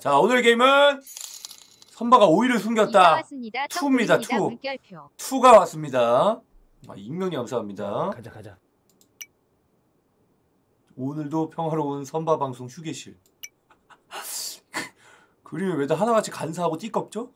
자, 오늘 게임은 선바가 오이를 숨겼다. 2입니다. 2. 2가 왔습니다. 익명이 감사합니다. 가자. 오늘도 평화로운 선바 방송 휴게실. 그림이 왜 다 하나같이 간사하고 띠껍죠?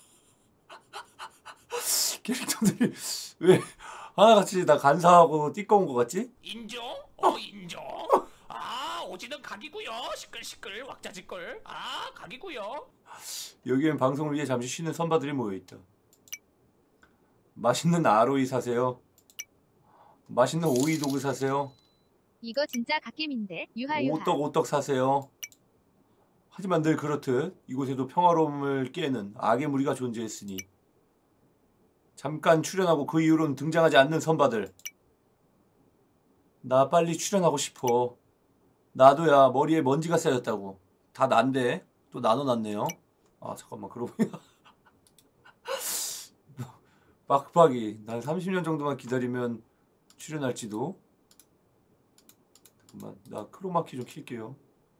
캐릭터들이 왜 하나같이 다 간사하고 띠꺼운 것 같지? 인정? 인정? 오지는 각이고요. 시끌시끌 왁자지껄. 각이고요. 여기엔 방송을 위해 잠시 쉬는 선바들이 모여있다. 맛있는 아로이 사세요. 맛있는 오이 도구 사세요. 이거 진짜 갓겜인데. 유하유하. 오떡 사세요. 하지만 늘 그렇듯 이곳에도 평화로움을 깨는 악의 무리가 존재했으니 잠깐 출연하고 그 이후로는 등장하지 않는 선바들. 나 빨리 출연하고 싶어. 나도야 머리에 먼지가 쌓였다고. 다 난데 또 나눠놨네요. 잠깐만 그러고 보니까 빡빡이 난 30년 정도만 기다리면 출연할지도. 잠깐만 나 크로마키 좀 킬게요.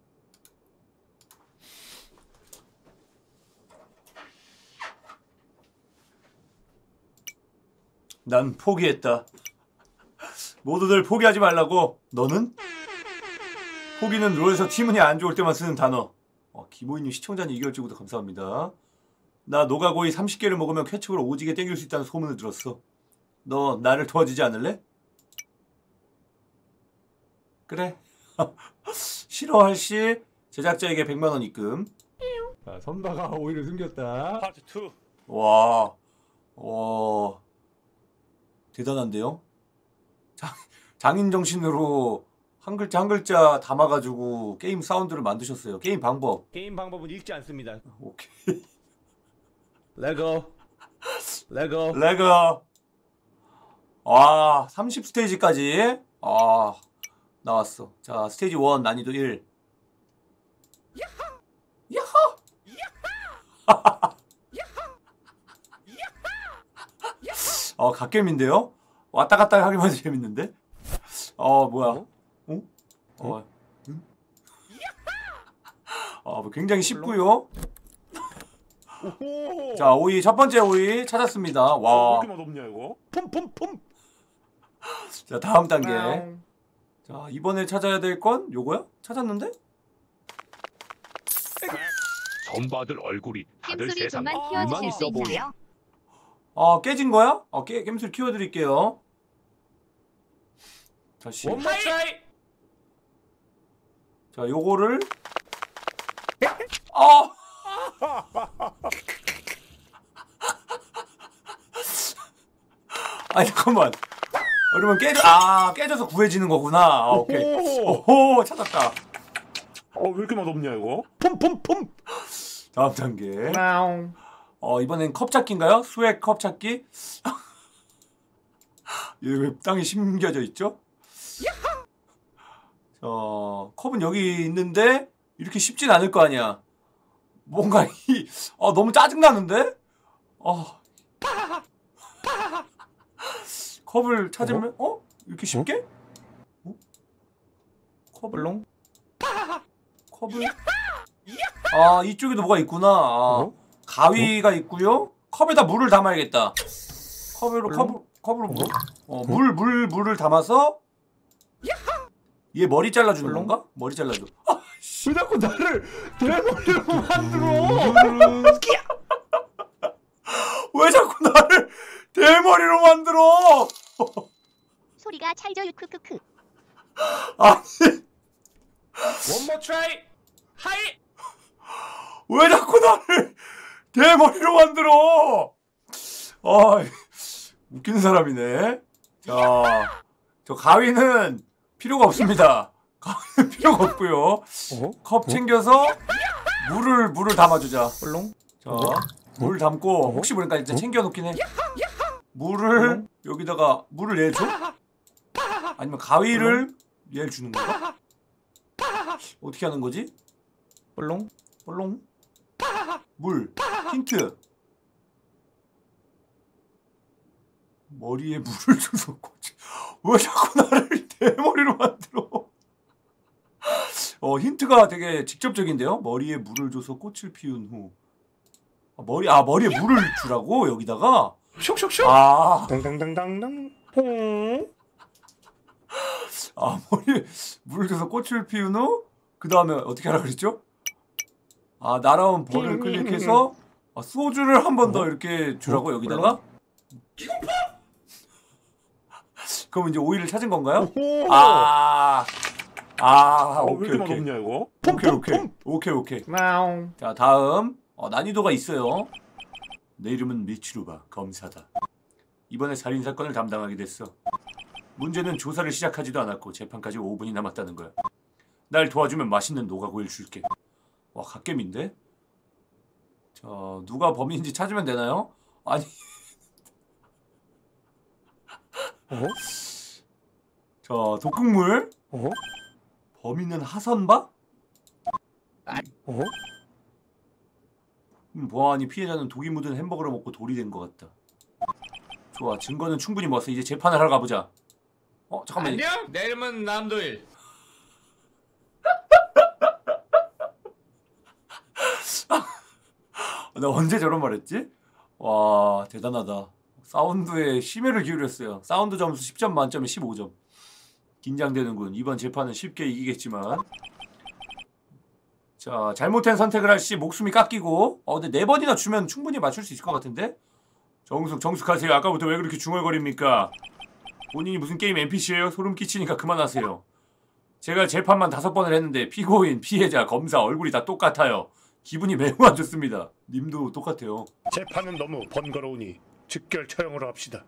난 포기했다. 모두들 포기하지 말라고. 너는? 포기는 롤에서 팀운이 안 좋을 때만 쓰는 단어. 기모이님 시청자님 2개월 주고도 감사합니다. 나 노가고이 30개를 먹으면 쾌축을 오지게 땡길 수 있다는 소문을 들었어. 너 나를 도와주지 않을래? 그래. 싫어할 시 제작자에게 100만원 입금. 자, 선바가 오이를 숨겼다. 파트 2. 와 대단한데요? 장인 정신으로 한 글자 한 글자 담아가지고 게임 사운드를 만드셨어요. 게임 게임 방법은 읽지 않습니다. 오케이. 레고. 와 30스테이지까지 나왔어. 자 스테이지 1 난이도 1. 갓겜인데요? 왔다 갔다 하기만 해도 재밌는데? 뭐야? 굉장히 쉽고요. 자, 오이 첫 번째 오이 찾았습니다. 와. 왜 이렇게 맛없냐 이거? 폼. 자, 다음 단계. 자, 이번에 찾아야 될 건 요거야? 찾았는데? 선바들 얼굴이 다들 겜소리 세상 좀만 불만 키워주실 수 있어 보이. 있나요? 깨진 거야? 겜술 키워드릴게요. 다시. 원모 트라이. 자, 요거를 아니 잠깐만. 그러면 깨져서 구해지는 거구나. 오케이. 오호 찾았다. 왜 이렇게 맛없냐 이거? 폼. 다음 단계. 이번엔 컵 찾기인가요? 수액 컵 찾기. 얘 왜 땅에 심겨져 있죠? 컵은 여기 있는데 이렇게 쉽진 않을 거 아니야. 뭔가 너무 짜증나는데? 컵을 찾으면 이렇게 쉽게? 컵을 이쪽에도 뭐가 있구나. 가위가 있고요. 컵에다 물을 담아야겠다. 컵으로 물을 담아서 얘 머리 잘라주는 건가? 머리 잘라줘. 왜 자꾸 나를 대머리로 만들어? 왜 자꾸 나를 대머리로 만들어? 소리가 찰져요. 크크크. 원모 트라이. 하이. 왜 자꾸 나를 대머리로 만들어? 웃기는 사람이네. 자, 저 가위는 필요가 없습니다. 가위는 필요가 없고요. 컵 챙겨서 물을 담아주자. 자, 물 담고 혹시 모르니까 이제 챙겨놓긴 해. 물을 여기다가 물을 얘 줘? 아니면 가위를 얘를 주는 건가? 어떻게 하는 거지? 볼롱? 물 힌트. 머리에 물을 줘서 왜 자꾸 나를 대머리로 만들어? 힌트가 되게 직접적인데요. 머리에 물을 줘서 꽃을 피운 후. 머리에 물을 주라고 여기다가. 슉슉슉. 당당당당당. 머리에 물을 줘서 꽃을 피운 후. 그 다음에 어떻게 하라 그랬죠? 날아온 벌을 클릭해서 소주를 한 번 더 이렇게 주라고 여기다가. 그럼 이제 오이를 찾은 건가요? 왜 오케이 이렇게 오케이. 맛없냐 이거? 오케이. 자 다음 난이도가 있어요. 내 이름은 미츠루바 검사다. 이번에 살인사건을 담당하게 됐어. 문제는 조사를 시작하지도 않았고 재판까지 5분이 남았다는 거야. 날 도와주면 맛있는 노가고일 줄게. 와 갓겜인데? 자 누가 범인인지 찾으면 되나요? 아니 자 독극물 범인은 하선바? 보아하니 피해자는 독이 묻은 햄버거를 먹고 돌이 된 것 같다. 좋아 증거는 충분히 모았어. 이제 재판을 하러 가보자. 잠깐만. 안녕. 내 이름은 남도일. 나 언제 저런 말 했지? 와 대단하다. 사운드에 심혈을 기울였어요. 사운드 점수 10점 만점에 15점. 긴장되는군. 이번 재판은 쉽게 이기겠지만. 자 잘못된 선택을 할 시 목숨이 깎이고. 근데 4번이나 주면 충분히 맞출 수 있을 것 같은데? 정숙하세요. 아까부터 왜 그렇게 중얼거립니까? 본인이 무슨 게임 NPC예요? 소름 끼치니까 그만하세요. 제가 재판만 5번을 했는데 피고인, 피해자, 검사 얼굴이 다 똑같아요. 기분이 매우 안 좋습니다. 님도 똑같아요. 재판은 너무 번거로우니 즉결 처형으로 합시다.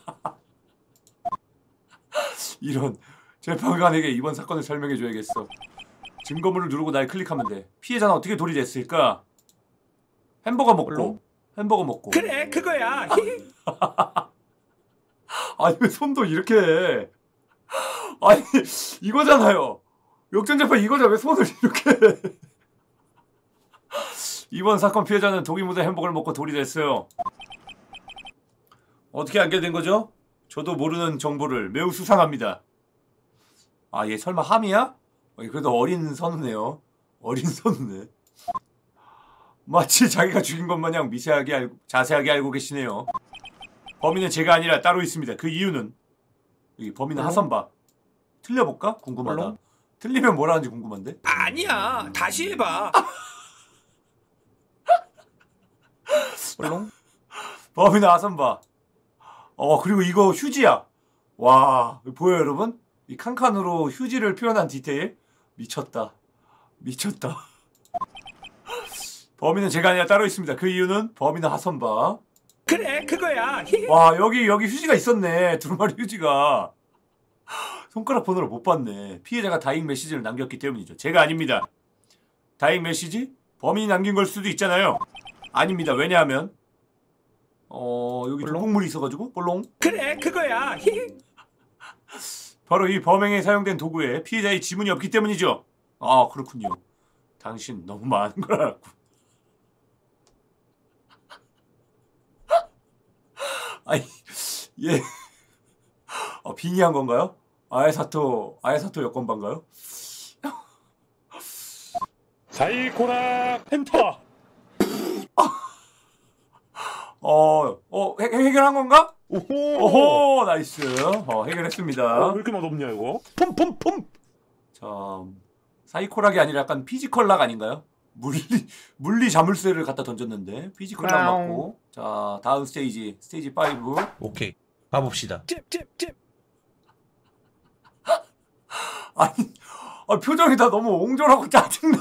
이런 재판관에게 이번 사건을 설명해줘야겠어. 증거물을 누르고 날 클릭하면 돼. 피해자는 어떻게 돌이 됐을까? 햄버거 먹고. 그래 그거야. 아니 왜 손도 이렇게 해? 아니 이거잖아요. 역전재판 이거잖아. 왜 손을 이렇게 해? 이번 사건 피해자는 독이 묻은 햄버거를 먹고 돌이 됐어요. 어떻게 알게 된 거죠? 저도 모르는 정보를. 매우 수상합니다. 얘 설마 함이야? 그래도 어린 선우네요. 어린 선우네. 마치 자기가 죽인 것 마냥 자세하게 알고 계시네요. 범인은 제가 아니라 따로 있습니다. 그 이유는 여기 범인은 하선바. 틀려볼까? 궁금하다. 틀리면 뭐라는지 궁금한데? 아니야. 다시 해봐. 범인은 하선바. 그리고 이거 휴지야. 와 보여요 여러분? 이 칸칸으로 휴지를 표현한 디테일 미쳤다. 범인은 제가 아니라 따로 있습니다. 그 이유는 범인은 하선바. 그래 그거야. 와 여기 휴지가 있었네. 두루마리 휴지가. 손가락 번호를 못 봤네. 피해자가 다잉 메시지를 남겼기 때문이죠. 제가 아닙니다. 다잉 메시지? 범인이 남긴 걸 수도 있잖아요. 아닙니다. 왜냐하면 여기 독극물이 있어가지고 볼롱. 그래 그거야. 바로 이 범행에 사용된 도구에 피해자의 지문이 없기 때문이죠. 그렇군요. 당신 너무 많은 걸 알았군. 아니 얘 빙의한 건가요? 아에사토 여권반가요? 사이코락 엔터. 해결한 건가? 오호. 나이스. 해결했습니다. 왜 이렇게 맛없냐 이거? 폼. 자, 사이코락이 아니라 약간 피지컬락 아닌가요? 물리 자물쇠를 갖다 던졌는데 피지컬락 맞고. 자, 다음 스테이지 5. 오케이. 가봅시다. 아니, 표정이 다 너무 옹졸하고 짜증나.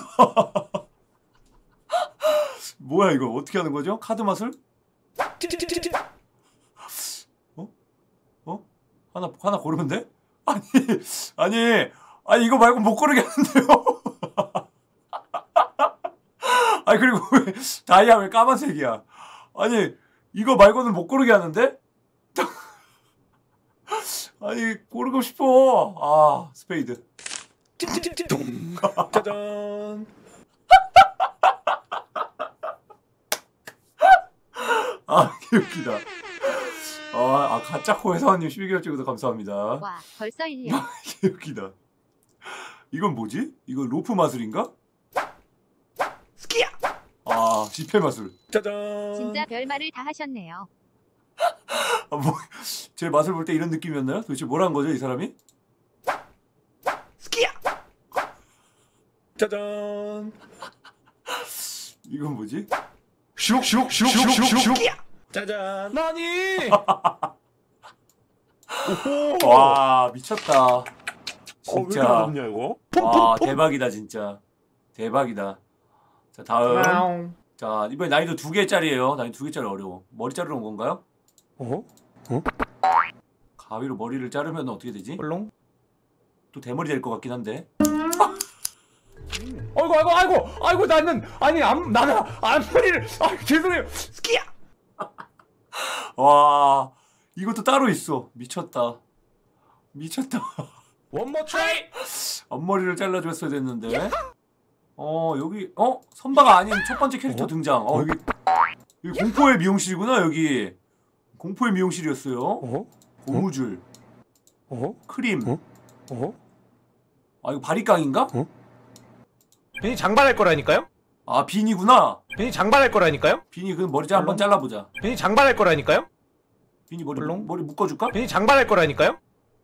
뭐야 이거 어떻게 하는 거죠? 카드 맛을? 하나 고르면 돼? 아니 이거 말고 못 고르게 하는데요? 아니 그리고 왜 다이아 왜 까만색이야? 아니 이거 말고는 못 고르게 하는데? 아니 고르고 싶어. 스페이드. 짜잔. 웃기다. 가짜코 회사원님 12개월 찍어서 감사합니다. 와 벌써 1년. 웃기다. 이건 뭐지? 이거 로프 마술인가? 스키야. 아, 지폐 마술. 짜잔. 진짜 별말을 다 하셨네요. 아, 뭐, 제 맛을 볼 때 이런 느낌이었나요? 도대체 뭘 한 거죠, 이 사람이? 스키야. 짜잔. 이건 뭐지? 슉슉슉슉슉슉. 스키야. 짜잔. 나니. 오호. 와, 미쳤다. 왜 이렇게 진짜. 맛없냐 이거? 와, 대박이다, 진짜. 대박이다. 자, 다음. 와우. 자, 이번에 난이도 2개짜리예요. 난이도 2개짜리 어려워. 머리 자르러 온 건가요? 가위로 머리를 자르면 어떻게 되지? 볼롱. 또 대머리 될 것 같긴 한데. 아이고 나는 나는 앞머리를 죄송해요. 스키야. 와, 이것도 따로 있어. 미쳤다. 미쳤다. One more try. 앞머리를 잘라줬어야 됐는데. 여기 선바가 아닌 첫 번째 캐릭터 등장. 여기 공포의 미용실이구나. 여기 공포의 미용실이었어요. 고무줄, 크림. 아, 이거 바리깡인가? 괜히 장발할 거라니까요? 아, 비니구나. 괜히 장발할 거라니까요? 비니, 그럼 머리 한번 잘라보자. 괜히 장발할 거라니까요? 비니 머리 볼롱? 머리 묶어줄까? 괜히 장발할 거라니까요?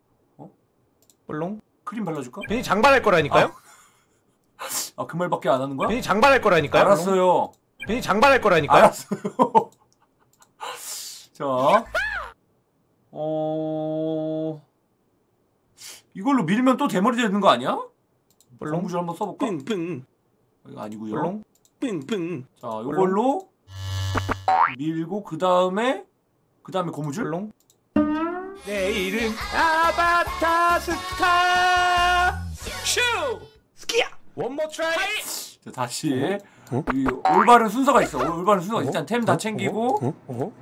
볼롱. 크림 발라줄까? 괜히 장발할 거라니까요? 아, 그 말밖에 안 하는 거야? 괜히 장발할 거라니까요? 알았어요. 괜히 장발할 거라니까요? 알았어요. 자, 이걸로 밀면 또 대머리 되는 거 아니야? 볼롱. 고무줄 한번 써볼까? 뿡뿡. 이거 아니고요. 볼롱. 뿡뿡. 자, 이걸로 밀고 그 다음에 고무줄. 볼롱. 내 이름 아바타 스타 슈 스키야. One more try. 자, 다시 이 올바른 순서가 있어. 올바른 순서가 일단 템 다 챙기고.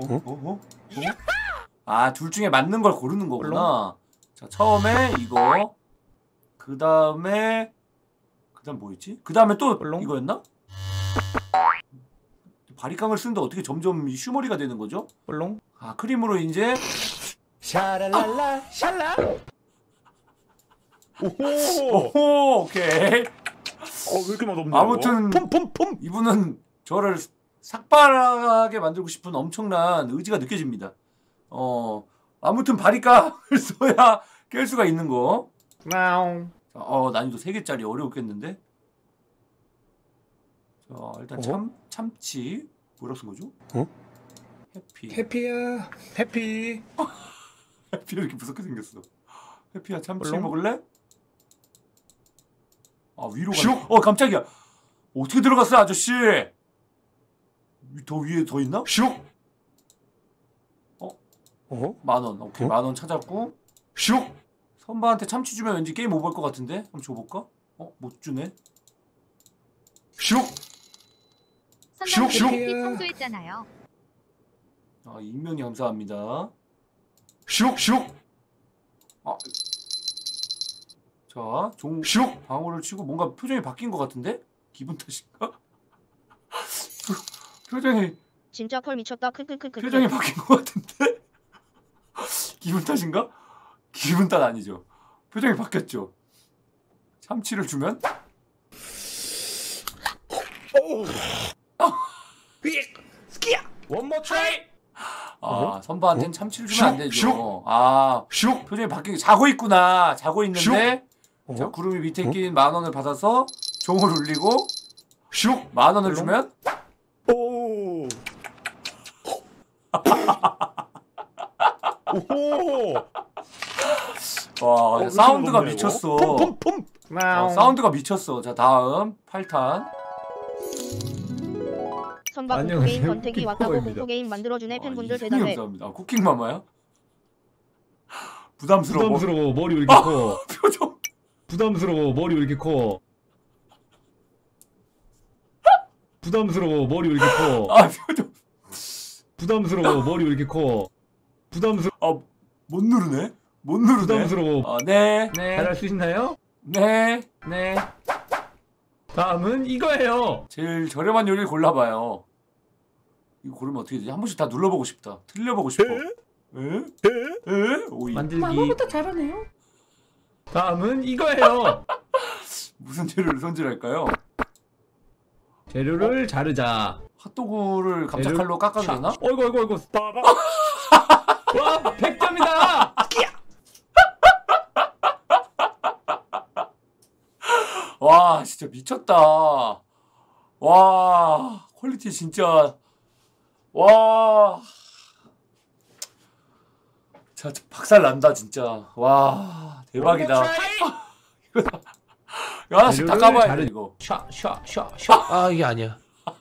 아, 둘 중에 맞는 걸 고르는 거구나. 자, 처음에 이거. 그 다음에 뭐였지? 그 다음에 또 볼롱. 이거였나? 바리깡을 쓰는데 어떻게 점점 슈머리가 되는 거죠? 볼롱. 아, 크림으로 이제 샤랄랄라 샬라. 오호. 오호, 오케이. 왜 이렇게 맛없냐? 아무튼 폼폼폼. 이분은 저를 삭발하게 만들고 싶은 엄청난 의지가 느껴집니다. 아무튼 바리깡을 써야 깰 수가 있는 거. 와우. 자, 난이도 3개짜리 어려웠겠는데? 자, 일단 참치. 뭐라고 쓴 거죠? 해피. 해피야. 해피. 해피가 이렇게 무섭게 생겼어. 해피야, 참치 볼롱? 먹을래? 아, 위로 가. 깜짝이야. 어떻게 들어갔어요, 아저씨? 더 위에 더 있나? 슉. 10,000원. 오케이, 10,000원 찾았고. 슉. 선바한테 참치 주면 왠지 게임 오버할 것 같은데? 한번 줘볼까? 못 주네. 슉. 선방 슉, 슉. 피 청소했잖아요. 아, 익명이 감사합니다. 슉슉. 자, 슉. 방울을 치고 뭔가 표정이 바뀐 것 같은데? 기분 탓인가? 표정이 진짜 펄 미쳤다. 크크크크. 바뀐 것 같은데? 기분 탓인가? 기분 탓 아니죠. 표정이 바뀌었죠. 참치를 주면? 스키야. One more try. 선바한테는 참치를 주면 안 되죠. 슉. 표정이 바뀐 게 자고 있구나. 자고 있는데 자, 슉. 구름이 밑에 낀 10,000원을 받아서 종을 울리고 슉. 10,000원을 주면 오. 오호. 와, 왜 사운드가 이렇게 미쳤어. 폼폼폼. 사운드가 미쳤어. 자, 다음 8탄. 선박 안녕하세요. 공포게임 권태기 왔다고 쿠키마마입니다. 공포게임 만들어주네 팬분들 이승이 대답해. 감사합니다. 쿠킹마마야? 부담스러워. 부담스러워 머리 왜 이렇게 커? 표정. 부담스러워 머리 왜 이렇게 커? 부담스러워 머리 왜 이렇게 커? 표정. 부담스러워 머리 왜 이렇게 커? 못 누르네. 못 누르네. 부담스러워. 네. 잘할 수 있나요? 네. 다음은 이거예요. 제일 저렴한 요리를 골라봐요. 이거 고르면 어떻게 되지? 한 번씩 다 눌러보고 싶다. 틀려보고 싶어. 에? 오이. 만들기. 잘하네요. 다음은 이거예요. 무슨 재료를 손질할까요? 재료를 자르자. 핫도그를 감자칼로 깎아도 되나? 어이구. 빠바. 와, 100점이다! 와 진짜 미쳤다. 와 퀄리티 진짜 와. 자 박살 난다 진짜. 와 대박이다. 이거 하나씩 다 까봐야 돼 이거. 샤. 아 이게 아니야.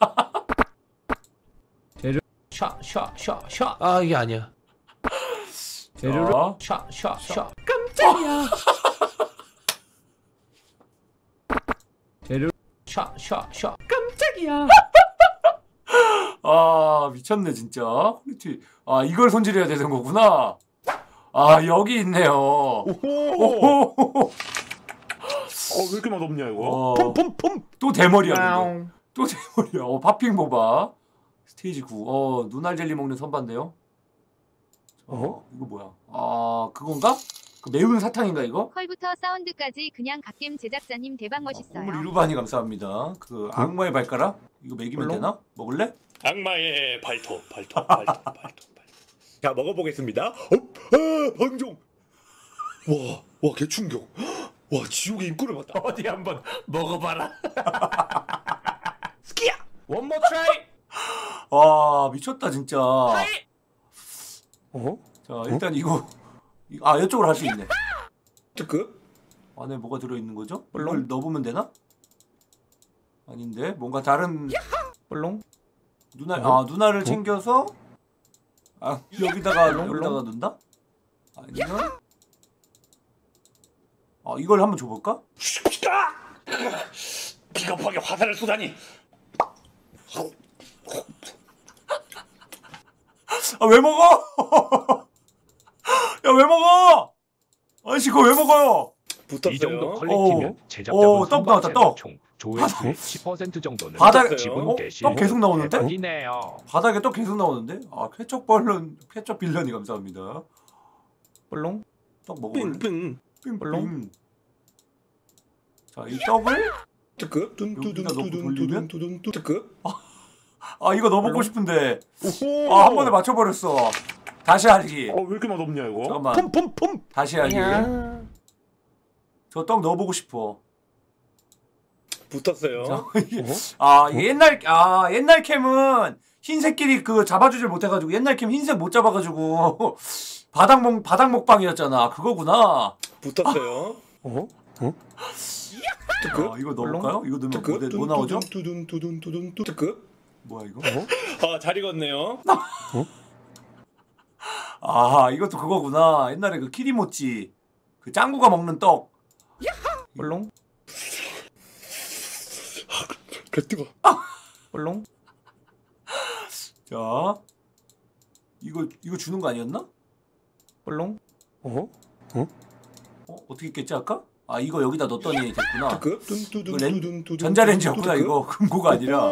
재료 샤. 아 이게 아니야. 재료를 자. 샤. 깜짝이야. 재료 샤. 깜짝이야. 아 미쳤네 진짜. 퀄리티. 아 이걸 손질해야 되는 거구나. 아 여기 있네요. 오호. 왜 이렇게 맛없냐 이거? 폼. 또 대머리야. 근데. 또 대머리야. 팝핑 보바. 스테이지 9. 눈알 젤리 먹는 선반데요. 이거 뭐야? 아 그건가? 그 매운 사탕인가 이거? 컬부터 사운드까지 그냥 갓겜 제작자님 대박 멋있어요. 물 이루바니 감사합니다. 그 악마의 발가락? 이거 먹이면 되나? 먹을래? 악마의 발톱. 자 먹어보겠습니다. 방종. 와 개충격. 와 지옥의 입구를 봤다. 어디 한번 먹어봐라. 스키야. One more try. 와 미쳤다 진짜. 어? 자 일단 이거 이쪽으로 할 수 있네. 뜨끄. 안에 뭐가 들어있는 거죠? 이걸 넣어보면 되나? 아닌데 뭔가 다른 볼롱. 누나를 챙겨서 여기다가 넣는다? 아니면 이걸 한번 줘볼까? 비겁하게 화살을 쏘다니. 왜 먹어? 야 왜 먹어? 아저씨 그거 왜 먹어요? 붙었어요. 이 정도 퀄리티면 오, 제작자분 떡 나왔다, 떡. 총 조회수 10% 정도는 바닥에 지분 대신 떡 계속 나오는데? 대박이네요. 바닥에 떡 계속 나오는데? 케첩 빌런이 감사합니다. 볼롱. 떡 먹어볼래? 삥삥. 삥삥. 자, 이 떡을 뜨끄. 여기다 넣고 돌리면? 뜨끄. 이거 넣어보고 싶은데 오호. 한 번에 맞춰버렸어. 다시 하기. 왜 이렇게 맛없냐 이거? 잠깐만. 폼. 다시 하기. 저 떡 넣어보고 싶어. 붙었어요. 옛날 캠은 흰색끼리 그 잡아주질 못해가지고 옛날 캠 흰색 못 잡아가지고 바닥 먹방이었잖아. 그거구나. 붙었어요. 뜨끄. 이거 넣어볼까요? 이거 넣으면 뜨끄. 뭐 나오죠? 뜨끄. 뭐야 이거? 잘 익었네요. 이것도 그거구나. 옛날에 그 키리모찌 그 짱구가 먹는 떡. 볼롱. 개 뜨거. 볼롱. 자, 이거 주는 거 아니었나? 볼롱. 어떻게 깼지 아까? 이거 여기다 넣었더니 됐구나. 뜨끄. 전자레인지였구나 이거. 금고가 아니라.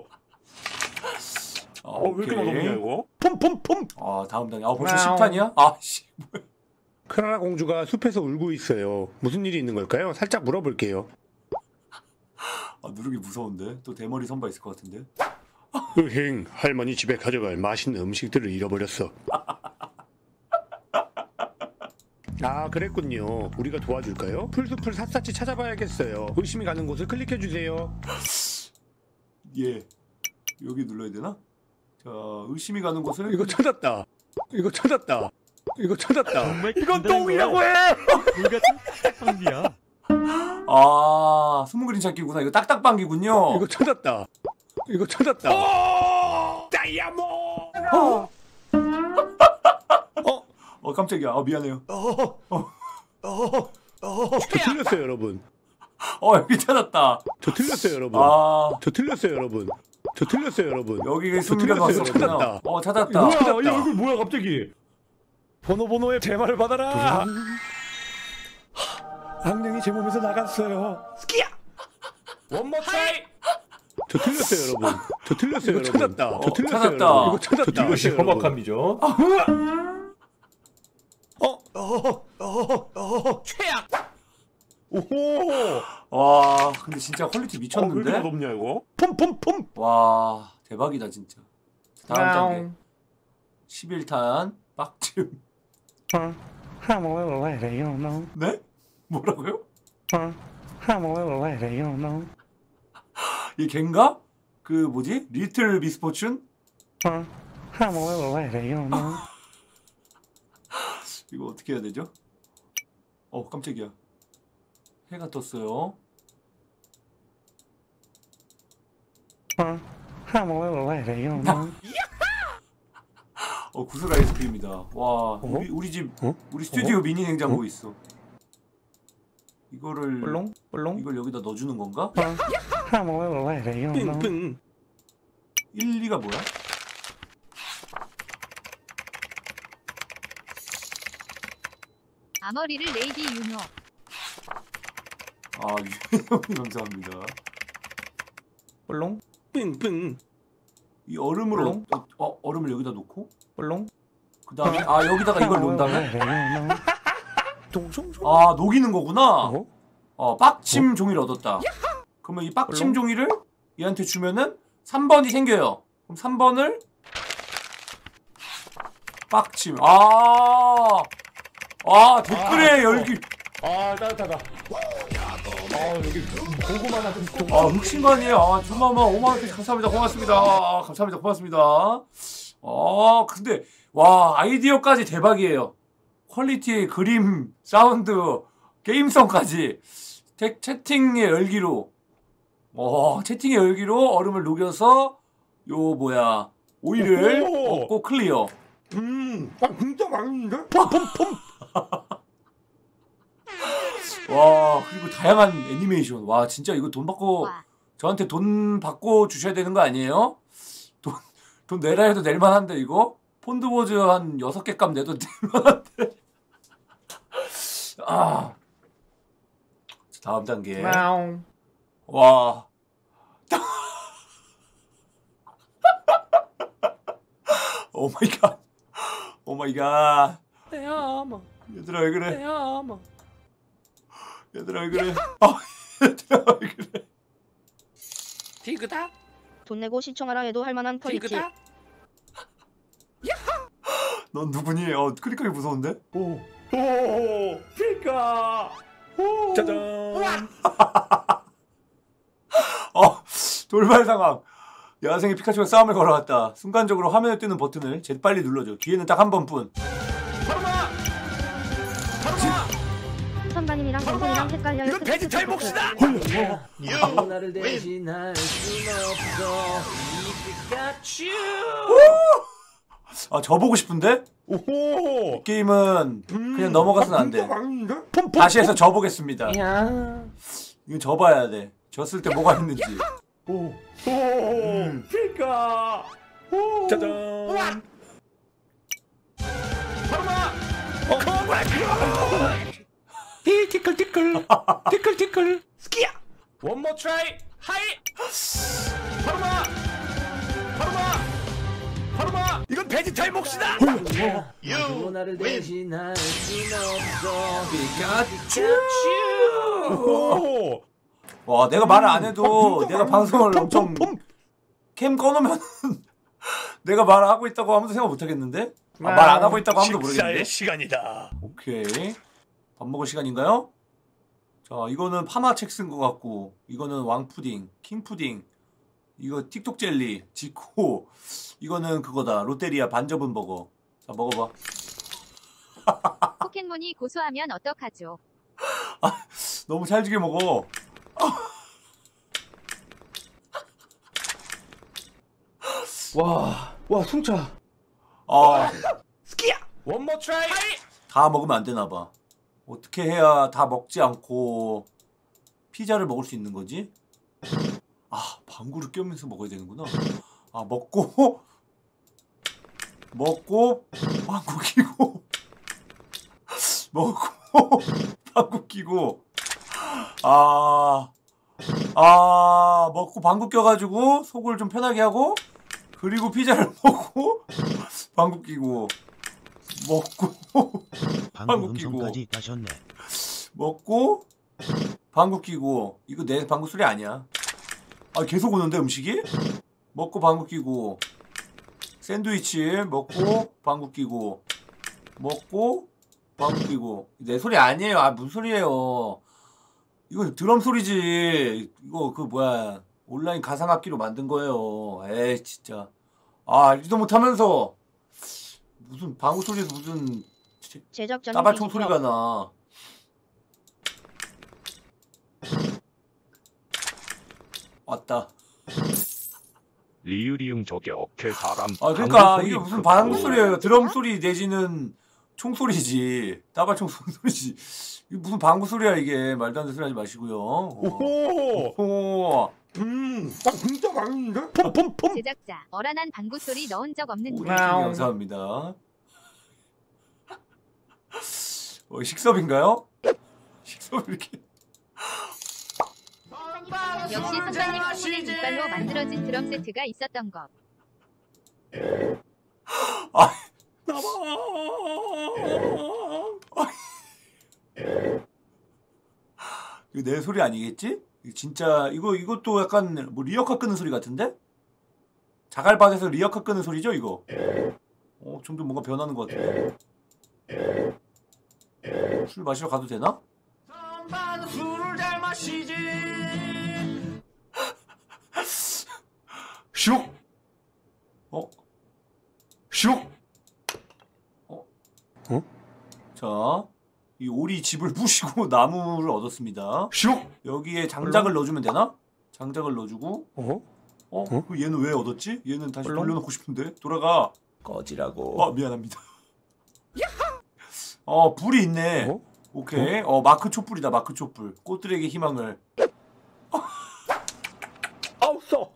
왜 이렇게 맛없냐 이거? 폼. 다음 단계. 벌써 10탄이야? 씨. 크라라 공주가 숲에서 울고 있어요. 무슨 일이 있는 걸까요? 살짝 물어볼게요. 누르기 무서운데. 또 대머리 선바 있을 것 같은데. 으행, 할머니 집에 가져갈 맛있는 음식들을 잃어버렸어. 그랬군요. 우리가 도와줄까요? 풀숲을 샅샅이 찾아봐야겠어요. 의심이 가는 곳을 클릭해주세요. 예. 여기 눌러야 되나? 자, 의심이 가는 곳을 이거 찾았다. 이건 똥이라고 해. 빵이야. 숨은 그림 찾기구나. 이거 딱딱방기군요. 이거 찾았다. 다이아몬드. 깜짝이야. 미안해요. 저 틀렸어요, 여러분. 여기 찾았다. 저 틀렸어요, 여러분. 여기 저 숨겨놨었구나. 찾았다. 찾았다. 뭐야? 이 얼굴 뭐야 갑자기? 번호의 대마를 받아라. 악령이 제 몸에서 나갔어요. 스키야. One more try. 저 틀렸어요, 여러분. 이거 찾았다. 찾았다. 이것이 험악함이죠. 최악. 오호. 와 근데 진짜 퀄리티 왜 미쳤는데? 이렇게 높냐 이거? 폼폼폼. 와 대박이다 진짜. 다음 단계 와우. 11탄 빡침. 네? 뭐라고요? 이 걘가? 그 뭐지? 리틀 비스포춘? 이거 어떻게 해야 되죠? 깜짝이야. 해가 떴어요. 구슬 아이스크림이다. 와 우리 집 우리 스튜디오 미니 냉장고 있어. 이거를 볼롱 볼롱. 이걸 여기다 넣어주는 건가? 빙빙. 1, 2가 뭐야? 아머리를 레이디 유노. 유현이 감사합니다. 볼롱 빙빙. 이 얼음을 볼롱? 얼음을 여기다 놓고 볼롱. 그 다음에 여기다가 이걸 놓은 다음에 동송송. 녹이는 거구나. 빡침 종이를 얻었다. 그러면 이 빡침 볼롱? 종이를 얘한테 주면은 3번이 생겨요. 그럼 3번을 빡침. 댓글에 열기. 따뜻하다. 여기 고구마나 좀 흑신관이에요. 주마마 5만원까지 감사합니다. 고맙습니다. 감사합니다. 고맙습니다. 근데 와 아이디어까지 대박이에요. 퀄리티, 그림, 사운드, 게임성까지 채팅의 열기로 채팅의 열기로 얼음을 녹여서 오일을 오호. 얻고 클리어. 진짜 맛있는데? 폼폼폼. 와 그리고 다양한 애니메이션. 와 진짜 이거 돈 받고 와. 저한테 돈 받고 주셔야 되는 거 아니에요? 돈 내라 해도 낼 만한데 이거? 폰드워즈 한 6개 값 내도 낼 만한데. 다음 단계. 와우. 와. 오 마이 갓. 오 마이 갓. 얘들아 왜 그래? 얘들아 왜 그래? 얘들아 왜 그래? 디그다 돈 내고 시청하라 해도 할 만한 퀄리티. 디그다. 넌 누구니? 클릭하기 무서운데? 오. 필까. 짜잔. 돌발 상황. 야생의 피카츄가 싸움을 걸어갔다. 순간적으로 화면에 뜨는 버튼을 재빨리 눌러줘. 기회는 딱 한 번뿐. 선반님이랑 벤손이랑 헷갈려요. 이건 베지털 몫이다. 나를 대신할 순 없어 이 피카츄. 져보고 싶은데? 오호. 이 게임은 그냥 넘어가서는 안 돼. 진짜 맛있는데? 다시 해서 져보겠습니다. 야. 이건 져봐야 돼. 졌을 때 뭐가 있는지. 오. 필까. 짜잔. 티끌. 스키야. One more try. 하이. 하루마. 이건 베지털 몫이다. 나를 대신할 순 없어 피카츄. 오. 와 내가 말을 안 해도 내가 방송을 엄청 캠 꺼놓으면 내가 말을 하고 있다고 아무도 생각 못 하겠는데? 말 안 하고 있다고 아무도 모르겠는데? 식사의 시간이다. 오케이. 밥 먹을 시간인가요? 자, 이거는 파마책 쓴 것 같고, 이거는 왕푸딩, 킹푸딩, 이거 틱톡 젤리, 지코, 이거는 그거다. 롯데리아 반접은 버거. 자, 먹어봐. 포켓몬이 고소하면 어떡하죠? 너무 찰지게 먹어. 와 숨차. 스키야. One more try. 다 먹으면 안 되나 봐. 어떻게 해야 다 먹지 않고 피자를 먹을 수 있는 거지? 방구를 껴면서 먹어야 되는구나. 먹고 방구 끼고 먹고 방구 끼고 먹고 방구 껴가지고 속을 좀 편하게 하고 그리고 피자를 먹고 방구 끼고 먹고 방구 끼고 음성까지 가셨네. 먹고 방구 끼고. 이거 내 방구 소리 아니야. 아 계속 오는데 음식이? 먹고 방구 끼고. 샌드위치 먹고 방구 끼고. 먹고 방구 끼고. 내 소리 아니에요. 아 무슨 소리예요. 이거 드럼 소리지. 이거 그 뭐야 온라인 가상악기로 만든 거예요. 에이 진짜. 아 알지도 못하면서 무슨 방구 소리에서 무슨 제작자님 따발총 뒤집혀. 소리가 나. 왔다. 리유리응 저게 어케 사람. 아 그러니까 방구 이게 소리 무슨 그거. 방구 소리예요. 드럼 소리 내지는 총소리지. 따발총 소리지. 이게 무슨 방구 소리야 이게. 말도 안 되는 소리 하지 마시고요. 오호. 오. 진짜 맛있는데? 폼폼폼. 제작자 어란한 방구 소리 넣은 적 없는데. 오디오 감사합니다. 식섭인가요? 식섭 이렇게. 역시 선배님 덕분에 이빨로 만들어진 드럼 세트가 있었던 것. 아, 이거 내 소리 아니겠지? 이거 진짜 이것도 약간 뭐 리어카 끄는 소리 같은데? 자갈밭에서 리어카 끄는 소리죠 이거? 점점 뭔가 변하는 것 같은데. 술 마시러 가도 되나? 술을 잘 마시지. 슉! 슉! 자, 이 오리 집을 부시고 나무를 얻었습니다. 슉! 여기에 장작을 넣어주면 되나? 장작을 넣어주고. 그 얘는 왜 얻었지? 얘는 다시 돌려놓고 싶은데? 돌아가. 꺼지라고. 미안합니다. 불이 있네. 오케이. 마크 촛불이다, 마크 촛불. 꽃들에게 희망을. 아우 써.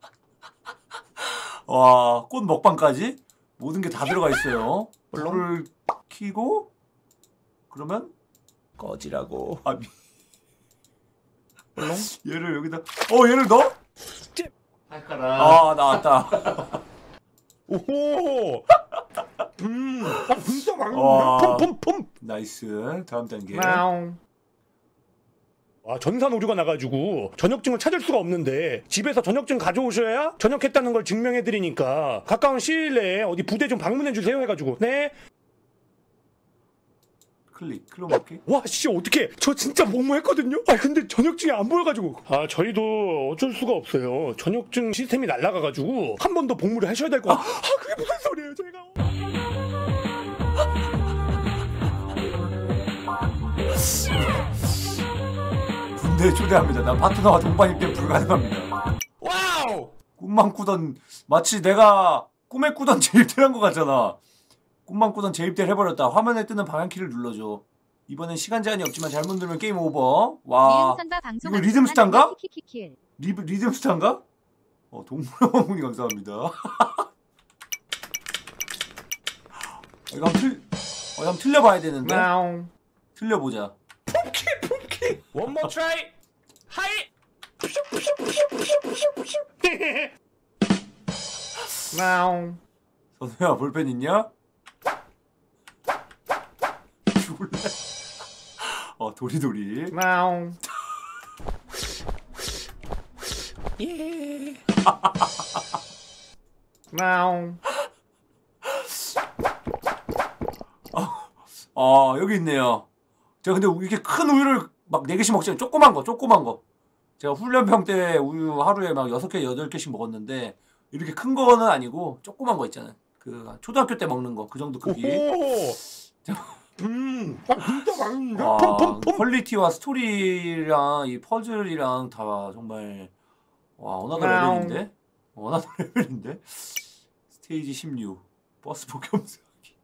와, 꽃 먹방까지? 모든 게 다 들어가 있어요. 불을 켜고 그러면 꺼지라고. 얘를 여기다 얘를 넣어? 나왔다. 오호. 진짜 와. 맛있는데? 폼폼폼. 나이스. 다음 단계. 전산 오류가 나가지고 전역증을 찾을 수가 없는데 집에서 전역증 가져오셔야 전역했다는 걸 증명해드리니까 가까운 시일 내에 어디 부대 좀 방문해주세요 해가지고. 네. 클릭 할게. 와 씨 어떡해 저 진짜 뭐뭐했거든요. 근데 전역증이 안 보여가지고. 저희도 어쩔 수가 없어요. 전역증 시스템이 날라가가지고 한 번 더 복무를 하셔야 될 거. 그게 무슨 소리예요 제가. 군대에 초대합니다. 난 파트너와 동반 입대 불가능합니다. 와우. 꿈만 꾸던 마치 내가 꿈에 꾸던 재입대한 것 같잖아. 꿈만 꾸던 재입대를 해버렸다. 화면에 뜨는 방향키를 눌러줘. 이번엔 시간 제한이 없지만 잘못 누르면 게임 오버. 와. 이거 리듬스타인가? 리듬스타인가? 동물의 왕군이 감사합니다. 이거 한번 틀려봐야 되는데. 틀려보자. 푸키. One more try. 하이. 선우야 볼펜 있냐? 죽을래? 도리도리. 예. 여기 있네요. 제가 근데 이렇게 큰 우유를 막 4개씩 먹지 않아요. 조그만 거. 제가 훈련병 때 우유 하루에 막 6개, 8개씩 먹었는데 이렇게 큰 거는 아니고 조그만 거 있잖아요. 그 초등학교 때 먹는 거 그 정도 크기. 진짜 맛있는데? 퀄리티와 스토리랑 이 퍼즐이랑 다 정말 어나더 레벨인데? 스테이지 16 버스 폭염수하기.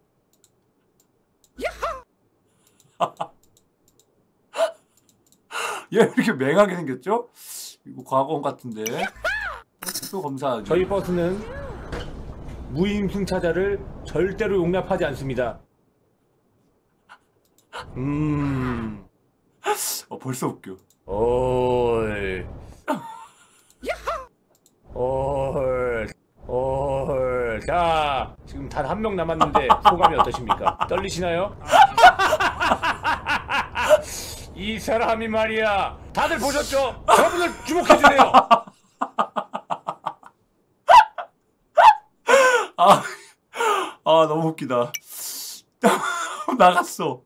얘 왜 이렇게 맹하게 생겼죠? 이거 과거원 같은데. 또 검사하기. 저희 버스는 무임 승차자를 절대로 용납하지 않습니다. 벌써 웃겨. 자, 지금 단 한 명 남았는데 소감이 어떠십니까? 떨리시나요? 이 사람이 말이야. 다들 보셨죠? 여러분들 주목해주세요. 너무 웃기다. 나갔어.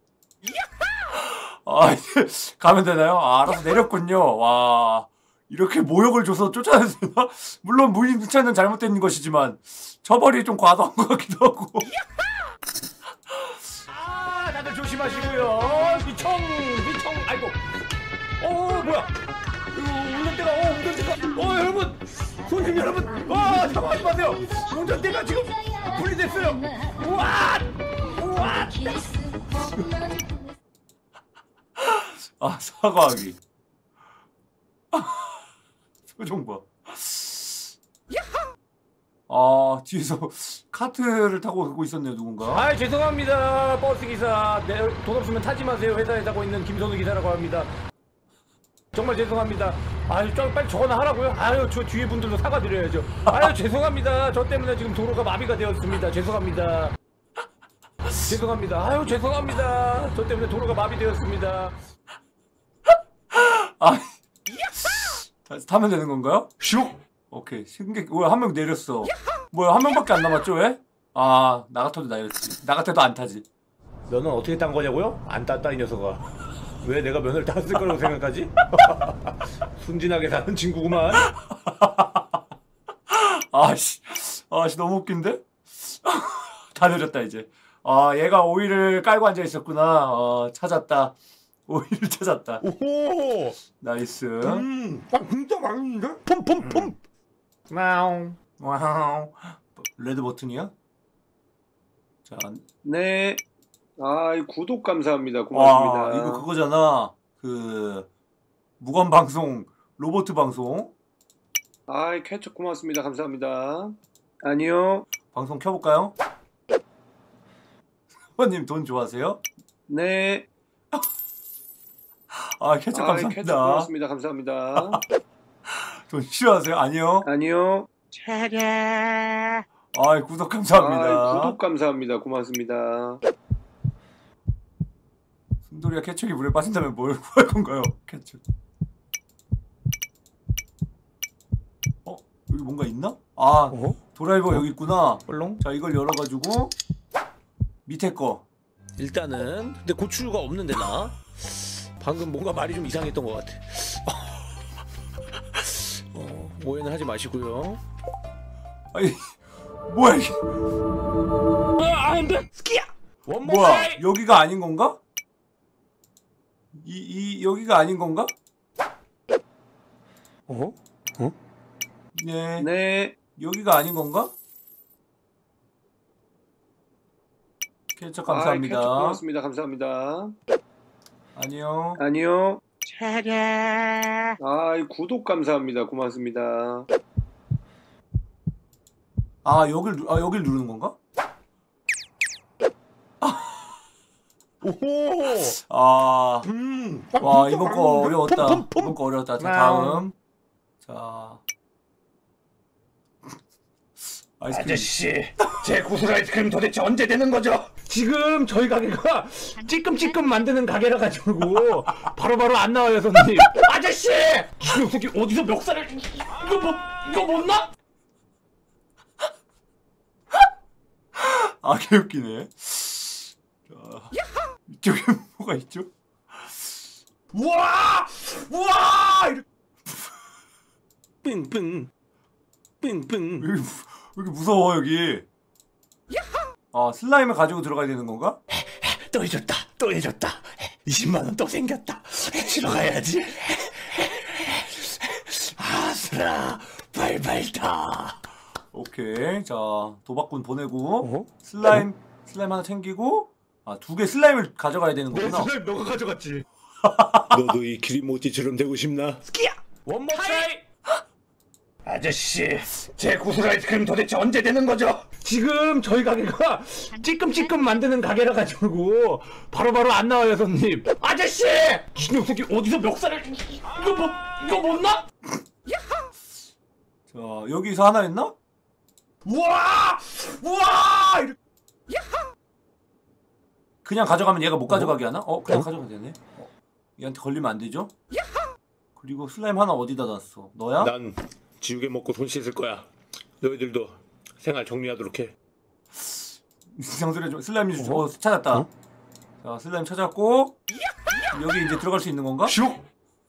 이제 가면 되나요? 알아서 내렸군요. 와, 이렇게 모욕을 줘서 쫓아냈으나? 물론 무인 승차는 잘못된 것이지만 처벌이 좀 과도한 것 같기도 하고. 다들 조심하시고요. 미청, 아이고. 뭐야? 운전대가, 여러분, 손님 여러분, 잠깐만 마세요. 운전대가 지금 분리됐어요. 우와. 사과하기. 표정 봐. 뒤에서 카트를 타고 오고 있었네요, 누군가. 죄송합니다, 버스 기사. 돈 없으면 타지 마세요. 회사에 타고 있는 김선우 기사라고 합니다. 정말 죄송합니다. 좀 빨리 저거나 하라고요? 저 뒤에 분들도 사과드려야죠. 죄송합니다. 저 때문에 지금 도로가 마비가 되었습니다. 죄송합니다. 죄송합니다. 저 때문에 도로가 마비되었습니다. 다시 타면 되는 건가요? 슉! 오케이. 승객, 뭐야, 한 명 내렸어. 뭐야, 한 명밖에 안 남았죠, 왜? 나 같아도 나였지. 나 같아도 안 타지. 면허 어떻게 딴 거냐고요? 안 땄다, 이 녀석아. 왜 내가 면허를 땄을 거라고 생각하지? 순진하게 사는 친구구만. 너무 웃긴데? 다 내렸다, 이제. 얘가 오일을 깔고 앉아 있었구나. 찾았다. 오일을 찾았다. 오호. 나이스. 진짜 맛있는데? 폼. 와우. 레드 버튼이야? 자. 네. 구독 감사합니다. 고맙습니다. 이거 그거잖아. 무건 방송, 로봇 방송. 캐쳐 고맙습니다. 감사합니다. 아니요. 방송 켜볼까요? 사모님 돈 좋아하세요? 네. 캐쳐 감사합니다. 캐쳐 고맙습니다. 감사합니다. 돈 싫어하세요? 아니요. 아니요. 구독 감사합니다. 구독 감사합니다. 고맙습니다. 순돌이가 캐쳐기 물에 빠진다면 뭘 구할 건가요? 캐쳐. 여기 뭔가 있나? 드라이버 여기 있구나. 자, 이걸 열어가지고 밑에 거. 일단은 근데 고추가 없는데 나 방금 뭔가 말이 좀 이상했던 것 같아. 오해는 하지 마시고요. 뭐야 이게? 안돼 스키야. 뭐야, 여기가 아닌 건가? 여기가 아닌 건가? 네. 네. 여기가 아닌 건가? 캐쳐 감사합니다. 캐쳐 고맙습니다. 감사합니다. 아니요. 아니요. 구독 감사합니다. 고맙습니다. 여길 누르는 건가? 와, 이번 거 어려웠다. 이번 거 어려웠다. 자, 다음. 자. 아이스크림. 아저씨, 제 구슬 아이스크림 도대체 언제 되는 거죠? 지금 저희 가게가 찌끔찌끔 만드는 가게라 가지고 바로바로 안 나와요, 손님. 아저씨! 이 녀석이 어디서 멱살을... 이거 못 나? 개웃기네. 자, 이쪽에 뭐가 있죠? 우와! 뿡뿡. 왜 이렇게 무서워 여기? 슬라임을 가지고 들어가야 되는 건가? 또 해줬다. 20만원 또 생겼다. 치러 가야지. 아슬아 발발타. 오케이. 자, 도박꾼 보내고 슬라임 하나 챙기고 2개 슬라임을 가져가야 되는 거구나. 슬라임 너가 가져갔지. 너도 이 기리모찌처럼 되고 싶나? 스키야. 원모 트라이. 아저씨, 제 구슬 아이스크림 도대체 언제 되는 거죠? 지금 저희 가게가 찌끔찌끔 만드는 가게라 가지고 바로바로 안 나와요, 손님. 아저씨! 이 녀석이 어디서 멱살을... 이거 못 나? 자, 여기서 하나 했나? 우와! 그냥 가져가면 얘가 못 가져가게 하나? 그냥 가져가면 되네. 얘한테 걸리면 안 되죠? 그리고 슬라임 하나 어디다 놨어? 너야? 난 지우개 먹고 손 씻을 거야. 너희들도 생활 정리하도록 해. 이상소리 좀 슬라임 찾았다. 자 슬라임 찾았고 여기 이제 들어갈 수 있는 건가? 슉!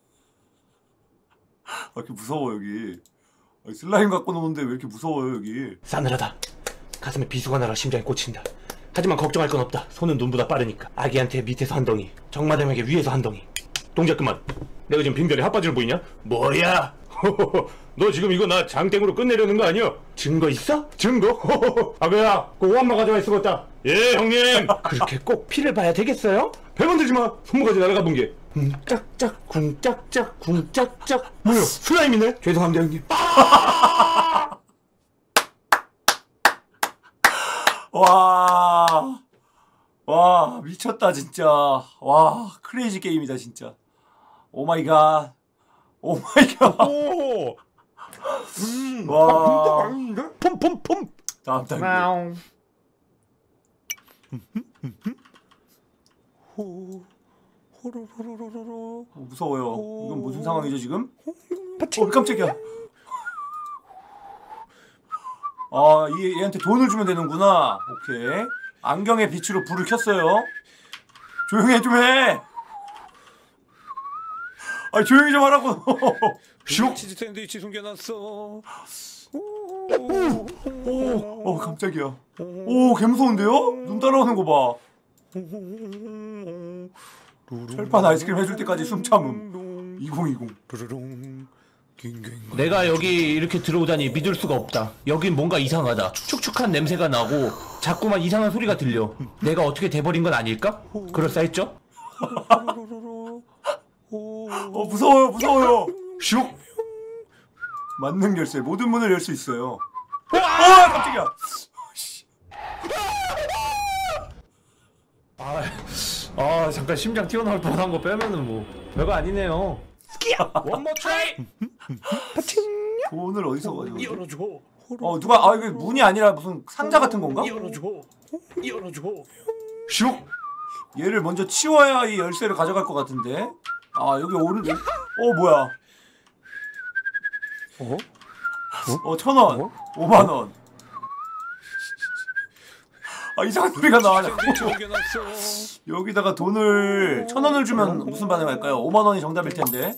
아 이렇게 무서워 여기. 아니, 슬라임 갖고 노는데 왜 이렇게 무서워요 여기? 싸늘하다. 가슴에 비수가 날아 심장이 꽂힌다. 하지만 걱정할 건 없다. 손은 눈보다 빠르니까. 아기한테 밑에서 한 덩이, 정마담에게 위에서 한 덩이. 동작 그만. 내가 지금 빈별에 핫바지를 보이냐? 뭐야? 너 지금 이거 나 장땡으로 끝내려는 거 아니야? 증거 있어? 증거? 아그야, 그 오한마 가져와 있었다. 예, 형님. 그렇게 꼭 피를 봐야 되겠어요? 배만 들지 마. 손모가지 날아가 본 게. 짝짝, 쿵짝짝, 쿵짝짝. 뭐야? 슬라임이네. 죄송합니다, 형님. 와 미쳤다 진짜. 와 크레이지 게임이다 진짜. 오 마이 갓. 오 마이 갓. 오. 와. 폼폼폼. 다음 단계. 무서워요. 이건 무슨 상황이죠 지금? 깜짝이야. 아, 얘한테 돈을 주면 되는구나. 오케이. 안경의 빛으로 불을 켰어요. 조용히 좀 해. 아, 조용히 좀 하라고. 슉. 치즈 샌드위치 숨겨놨어. 오, 깜짝이야. 오, 개 무서운데요? 눈 따라오는 거 봐. 철판 아이스크림 해줄 때까지 숨 참음. 2020. 내가 여기 이렇게 들어오다니 믿을 수가 없다. 여긴 뭔가 이상하다. 축축한 냄새가 나고 자꾸만 이상한 소리가 들려. 내가 어떻게 돼버린 건 아닐까? 그럴싸했죠? 무서워요. 슉. 만능 열쇠. 모든 문을 열 수 있어요. 깜짝이야. 잠깐 심장 튀어나올 뻔한 거 빼면은 뭐 별거 아니네요. One more try. 돈을 어디서 가지고? 열어줘. 누가 이거 문이 아니라 무슨 상자 같은 건가? 열어줘. 슉. 얘를 먼저 치워야 이 열쇠를 가져갈 것 같은데. 여기 오른쪽. 뭐야? 1,000원. 5만원. 이상한 소리가 나. 여기다가 돈을 1,000원을 주면 무슨 반응할까요? 5만원이 정답일 텐데.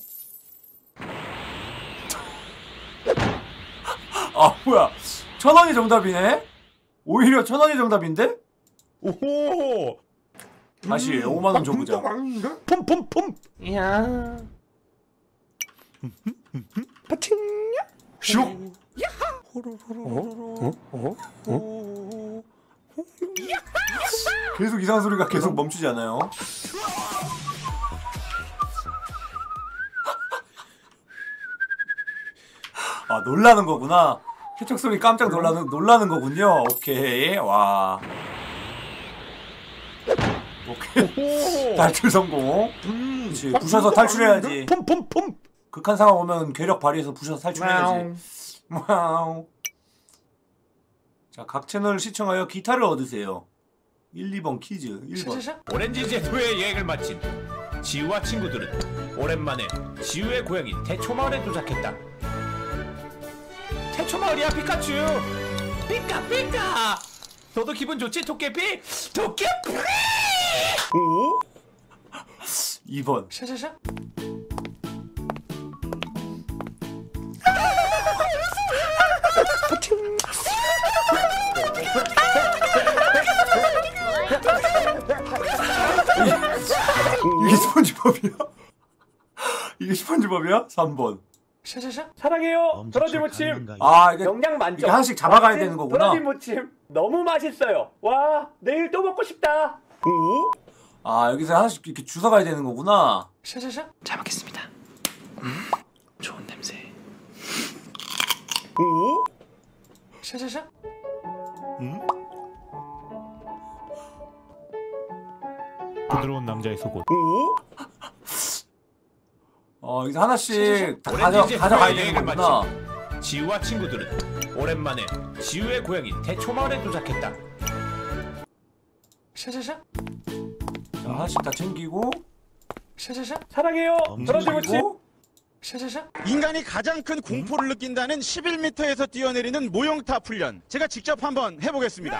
뭐야? 1,000원이 정답이네? 오히려 1,000원이 정답인데? 오호. 다시 5만원 줘보자. 폼폼폼. 야. 파칭냐? 슉. 계속 이상한 소리가 계속 멈추지 않아요? 놀라는 거구나. 캐척 소리 깜짝 놀라는 거군요. 오케이. 와. 오케이. 탈출 성공. 그렇지. 부셔서 탈출해야지. 폼폼폼. 극한 상황 오면 괴력 발휘해서 부셔서 탈출해야지. 자, 각 채널을 시청하여 기타를 얻으세요. 1, 2번 퀴즈. 1번. 오렌지 제도의 여행을 마친 지우와 친구들은 오랜만에 지우의 고향인 태초마을에 도착했다. 태초마을이야 피카츄. 피카피카. 너도 기분 좋지 도깨비? 도깨비. 2번. 샤샤샤. 이게 스펀지밥이야? 이게 스펀지밥이야? 3번. 샤샤샤. 사랑해요. 도라지 무침. 이게 영양 만점. 이게 하나씩 잡아가야 되는 거구나. 도라지 무침 너무 맛있어요. 와, 내일 또 먹고 싶다. 여기서 하나씩 이렇게 주워가야 되는 거구나. 샤샤샤. 잘 먹겠습니다. 좋은 냄새. 샤샤샤. 부드러운 남자의 속옷. 여기서 하나씩 다 오렌지 가져가야 제도의 되는 여행을 거구나. 마친 지우와 친구들은 오랜만에 지우의 고향인 태초마을에 도착했다. 샤샤샤. 자, 하나씩 다 챙기고 샤샤샤 사랑해요. 저런데 뭐지? 그리고 샤샤샤. 인간이 가장 큰 공포를 느낀다는 11m에서 뛰어내리는 모형탑 훈련. 제가 직접 한번 해보겠습니다.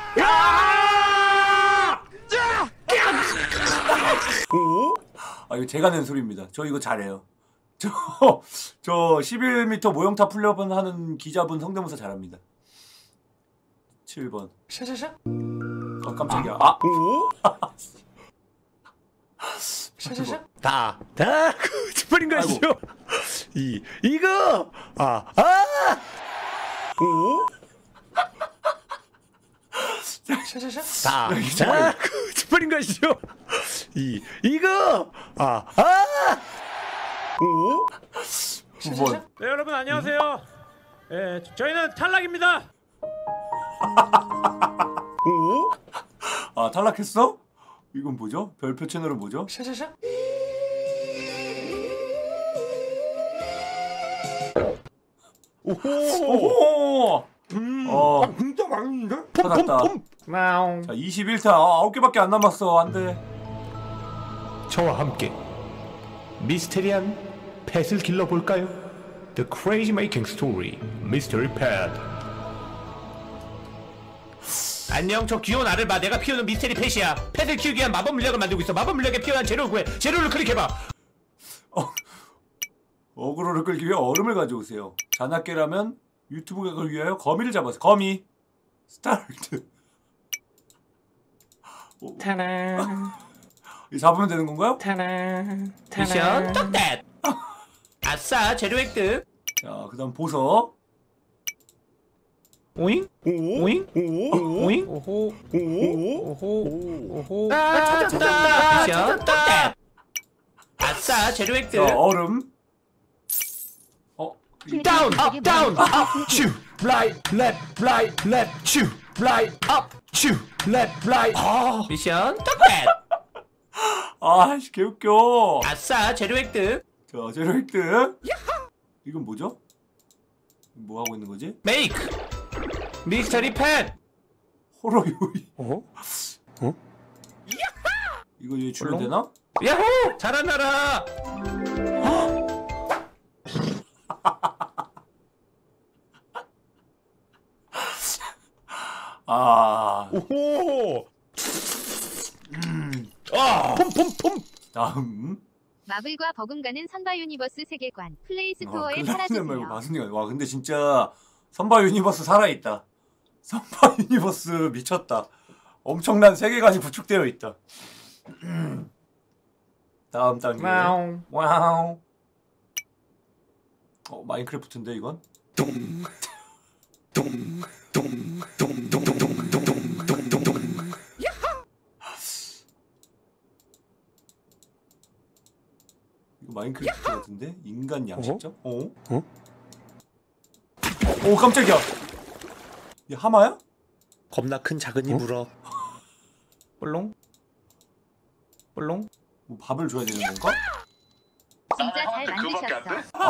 아 이거 제가 낸 소리입니다. 저 이거 잘해요. 저 11m 모형탑 풀려본 하는 기자분 성대모사 잘합니다. 7번. 샤샤샤. 깜짝이야. 아. 샤샤샤. 다 거짓말인 거 아시죠? 이거 샤샤샤. 다 거짓말인 거 아시죠? 이거 9번. 네, 여러분 안녕하세요. 예, 저희는 탈락입니다. 아 탈락했어? 이건 뭐죠? 별표 채널은 뭐죠? 샤샤샤. 오호. 진짜 많은데? 찾았다. 마옹. 자 21타. 9개밖에 안 남았어. 안 돼. 저와 함께 미스테리한 펫을 길러볼까요? The Crazy Making Story Mystery Pet. 안녕, 저 귀여운 알을 봐. 내가 키우는 미스테리 펫이야. 펫을 키우기 위한 마법 물약을 만들고 있어. 마법 물약에 필요한 재료를 구해. 재료를 클릭해봐. 어그로를 끌기 위해 얼음을 가져오세요. 자나깨라면 유튜브 각을 위하여 거미를 잡았어. 거미. 스타트. 타란. 이 잡으면 되는 건가요? 타란. 미션 떡댓. 아싸, 재료 획득. 자, 그다음 보석. 오잉? 오잉? 오잉? 오호. 오호. 찾았다. 미션 떡댓. 아싸, 재료 획득. 자, 얼음. 다운, 업, 다운, 업, 슈, 라이트, 랩, 라이트, 랩, 슈, 라이트, 업, 슈, 랩, 라이트. 미션 떡댓. 아씨 개웃겨. 아싸, 재료 획득. 자, 재료 획득. 이건 뭐죠? 뭐 하고 있는 거지? 메이크 미스터리 펫. 호러 요리. 이거 얘 주면 되나? 야호! 잘한다라. 오호. 다음. 마블과 버금가는 선바 유니버스 세계관 플레이 스토어에 큰일 났네, 말고 팔아주세요. 마순이가. 와 근데 진짜 선바 유니버스 살아있다. 선바 유니버스 미쳤다. 엄청난 세계관이 구축되어 있다. 다음 단계. 마옹. 와우. 마인크래프트인데 이건? 이거 마인크래프트 같은데? 인간 양식점? 오 깜짝이야. 얘 하마야? 겁나 큰 작은이 물어. 볼롱. 볼롱. 뭐 밥을 줘야 되는 건가? 진짜 잘 만드셨어.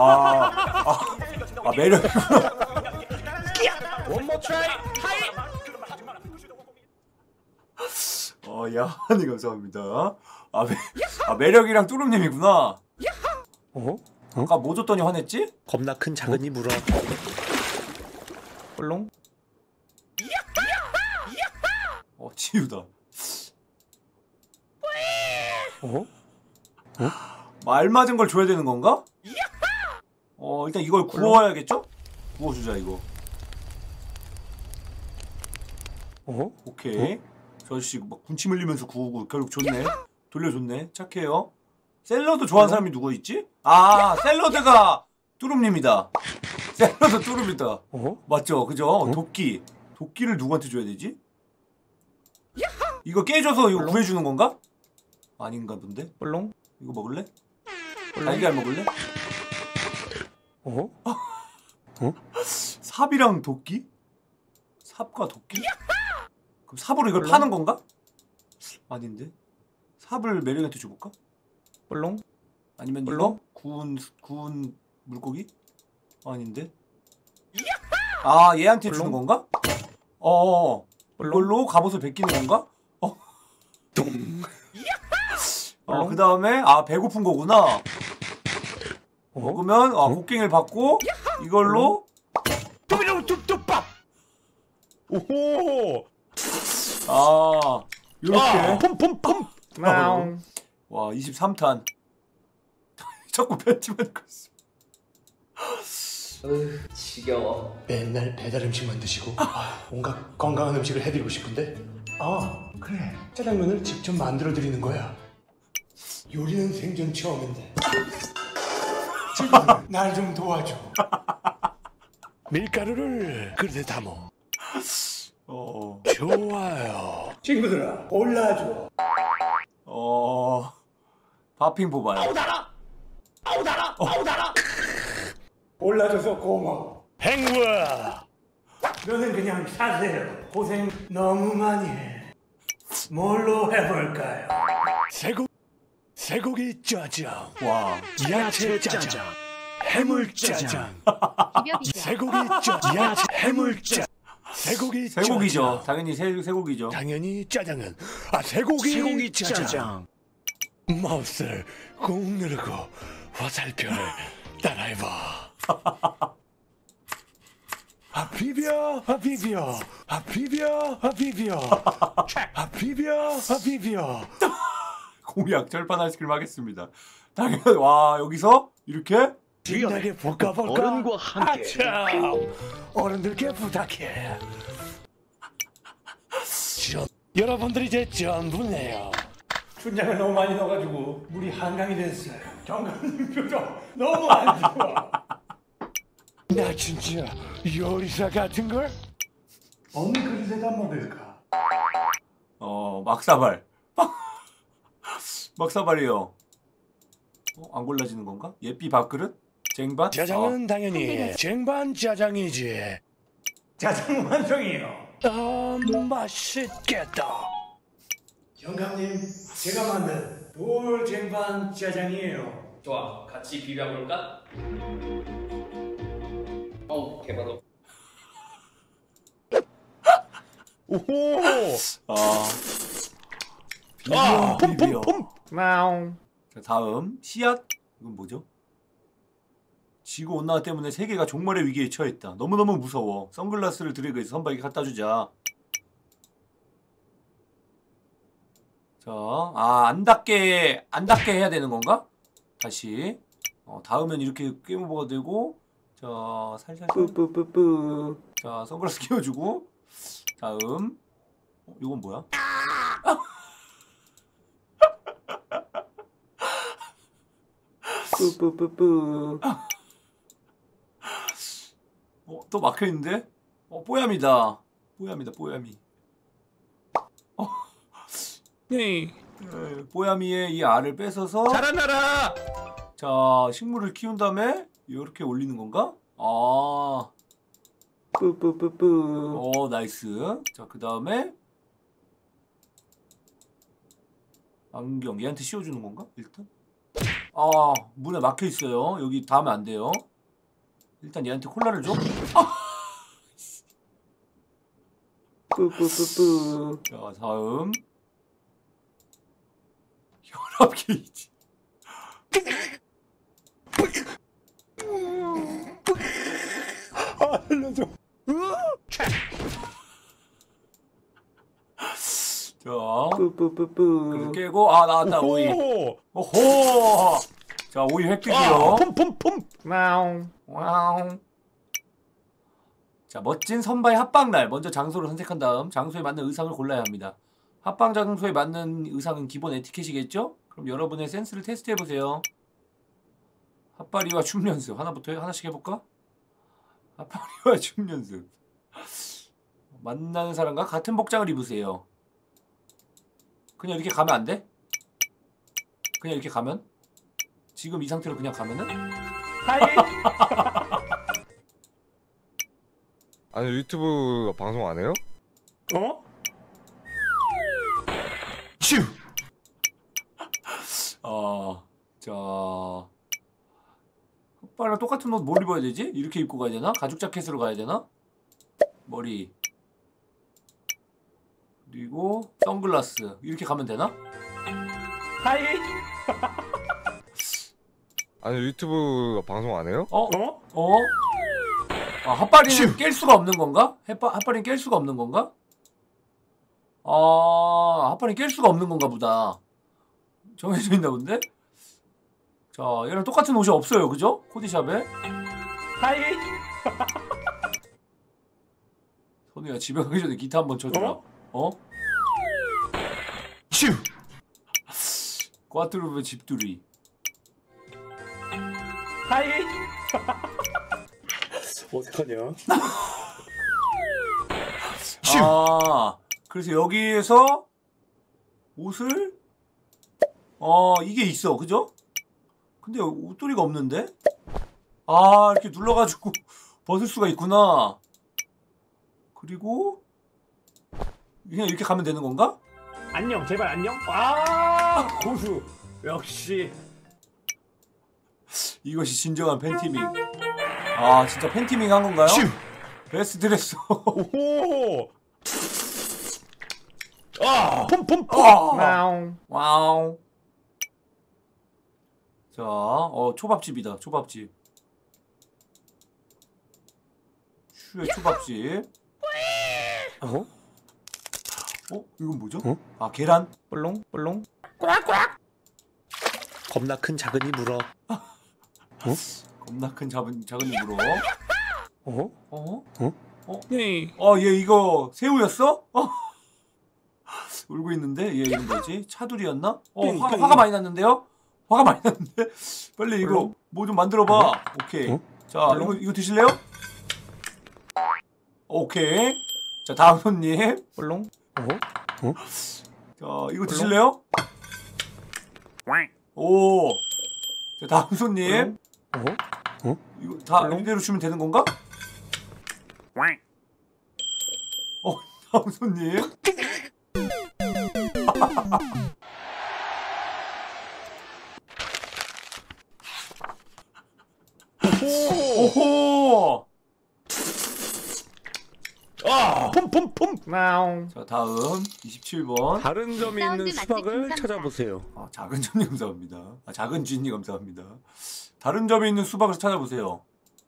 매력. One more try. 하이. 야한이 감사합니다. 매력이랑 뚜rum님이구나. 아까 뭐 줬더니 화냈지? 겁나 큰 작은이 물어. 볼롱. 치유다. 말 맞은 걸 줘야 되는 건가? 일단 이걸 구워야겠죠? 구워주자 이거. 오케이. 저 아저씨 막 군침 흘리면서 구우고 결국 좋네. 돌려줬네. 착해요. 샐러드 좋아하는 사람이 누구 있지? 샐러드가 뚜rum님이다. 샐러드 뚜rum이다. 맞죠? 그죠? 도끼를 누구한테 줘야 되지? 이거 깨줘서 이거 구해주는 건가? 아닌가 본데? 볼롱. 이거 먹을래? 달걀 먹을래? 삽이랑 도끼? 삽과 도끼? 그럼 삽으로 이걸 파는 건가? 아닌데? 삽을 매력한테 줘볼까? 볼롱. 아니면 물론? 이거? 구운 물고기? 아닌데? 얘한테 주는 건가? 이걸로 갑옷을 벗기는 건가? 그 다음에 배고픈 거구나. 먹으면 곡괭이를 받고 이걸로 뚜뚜뚜밥. 오호. 요렇게 폼폼폼. 와 23탄. 자꾸 뱉지만 있고 있어. 지겨워. 맨날 배달 음식만 드시고 온갖 건강한 음식을 해드리고 싶은데 그래 짜장면을 직접 만들어 드리는 거야. 요리는 생전 처음인데 제발 날 좀 도와줘. 밀가루를 그릇에 담어. 좋아요. 친구들아 골라줘. 파핑 뽑아요. 아우 달아. 올라줘서 고마워. 행우야. 너는 그냥 사세요. 고생 너무 많이 해. 뭘로 해볼까요? 쇠고기 짜장. 와. 야채 짜장. 해물 짜장. 비벼. 쇠고기 짜장. 야채 해물 짜장. 쇠고기죠. 당연히 쇠고기죠. 당연히 짜장은 쇠고기 짜장. 마우스를 꾹 누르고 화살표를 따라해봐. 비벼. 공약 절판 아이스크림 하겠습니다. 당연. 와 여기서 이렇게 신나게 볶아볼까? 어른과 함께. 어른들께 부탁해. 여러분들이 제 전부네요. 춘장을 너무 많이 넣어가지고 물이 한강이 됐어요. 경감님 표정 너무 안 좋아. 나 진짜 요리사 같은걸? 어느 그릇에다 먹을까? 막사발. 막사발이요. 안 골라지는 건가? 예삐 밥그릇? 쟁반? 짜장은 당연히 쟁반 짜장이지. 짜장 완성이요. 맛있겠다. 경감님, 제가 만든 돌 쟁반 짜장이에요. 좋아, 같이 비벼볼까? 개바도. 오호. 비벼. 폼폼폼. 자 다음 씨앗. 이건 뭐죠? 지구온난화 때문에 세계가 종말의 위기에 처했다. 너무너무 무서워. 선글라스를 드래그해서 선박에 갖다주자. 자, 안 닿게 해야 되는 건가? 다시. 닿으면 이렇게 게임 오버가 되고. 자, 살살. 뿌뿌뿌뿌. 자, 선글라스 끼워주고. 다음. 이건 뭐야? 뿌뿌뿌뿌. 또 막혀있는데? 뽀야미다. 뽀야미. 네. 뽀야미의 이 알을 뺏어서 자라나라. 자 식물을 키운 다음에 이렇게 올리는 건가? 뿌뿌뿌뿌. 나이스. 자 그 다음에 안경 얘한테 씌워주는 건가? 일단 문에 막혀 있어요. 여기 닿으면 안 돼요. 일단 얘한테 콜라를 줘. 뿌뿌뿌뿌. 자 다음 혈압 게이지. 알려줘. 자 뿌뿌뿌뿌 깨고 나왔다. 오이. 오호. 자 오이 획득이요. 폼폼폼. 와우. 자 멋진 선바의 합방날. 먼저 장소를 선택한 다음 장소에 맞는 의상을 골라야 합니다. 합방 장소에 맞는 의상은 기본 에티켓이겠죠? 그럼 여러분의 센스를 테스트해보세요. 핫바리와 춤 연습. 하나씩 해볼까? 핫바리와 춤 연습. 만나는 사람과 같은 복장을 입으세요. 그냥 이렇게 가면 안 돼? 그냥 이렇게 가면? 지금 이 상태로 그냥 가면은? 아니 유튜브 방송 안 해요? 슈. 자 흑발이랑 똑같은 옷 뭘 입어야 되지? 이렇게 입고 가야 되나? 가죽 자켓으로 가야 되나? 머리 그리고 선글라스 이렇게 가면 되나? 하이. 아니 유튜브 방송 안 해요? 아, 핫바리는 깰 수가 없는 건가? 핫바리는 깰 수가 없는 건가? 아, 핫바리는 깰 수가 없는 건가 보다. 정해져 있나 본데? 자, 얘랑 똑같은 옷이 없어요, 그죠? 코디샵에. 하이. 선우야, 집에 가기 전에 기타 한번 쳐주라. 슈. 꽈트루브 집두리. 하이. 어떡하냐? 아, 그래서 여기에서 옷을 이게 있어, 그죠? 근데 옷도리가 없는데? 아, 이렇게 눌러가지고 벗을 수가 있구나. 그리고 그냥 이렇게 가면 되는 건가? 안녕, 제발 안녕. 아, 고수. 역시. 이것이 진정한 팬티밍. 아, 진짜 팬티밍 한 건가요? 베스트 드레서. 오. 폼폼폼. 와우. 자, 초밥집이다. 초밥집. 슈의 초밥집. 이건 뭐죠? 아, 계란. 볼롱. 겁나 큰 작은이 물어. 겁나 큰 작은 입으로. 네. 얘 이거 새우였어? 울고 있는데 얘 이름 뭐지? 차두리였나? 화가 많이 났는데요? 화가 많이 났는데? 빨리 이거 뭐 좀 만들어봐. 오케이. 자, 이거 드실래요? 오케이. 자, 다음 손님. 볼롱. 자, 이거 드실래요? 오. 자, 다음 손님. 이거 다 이대로 주면 되는 건가? 다음 손님. 오호. 폼폼폼. 자, 다음 27번. 다른 점이 있는 사운드 수박을 맛집 찾아보세요. 작은 점님 감사합니다. 작은 쥐님 감사합니다. 다른 점이 있는 수박을 찾아보세요.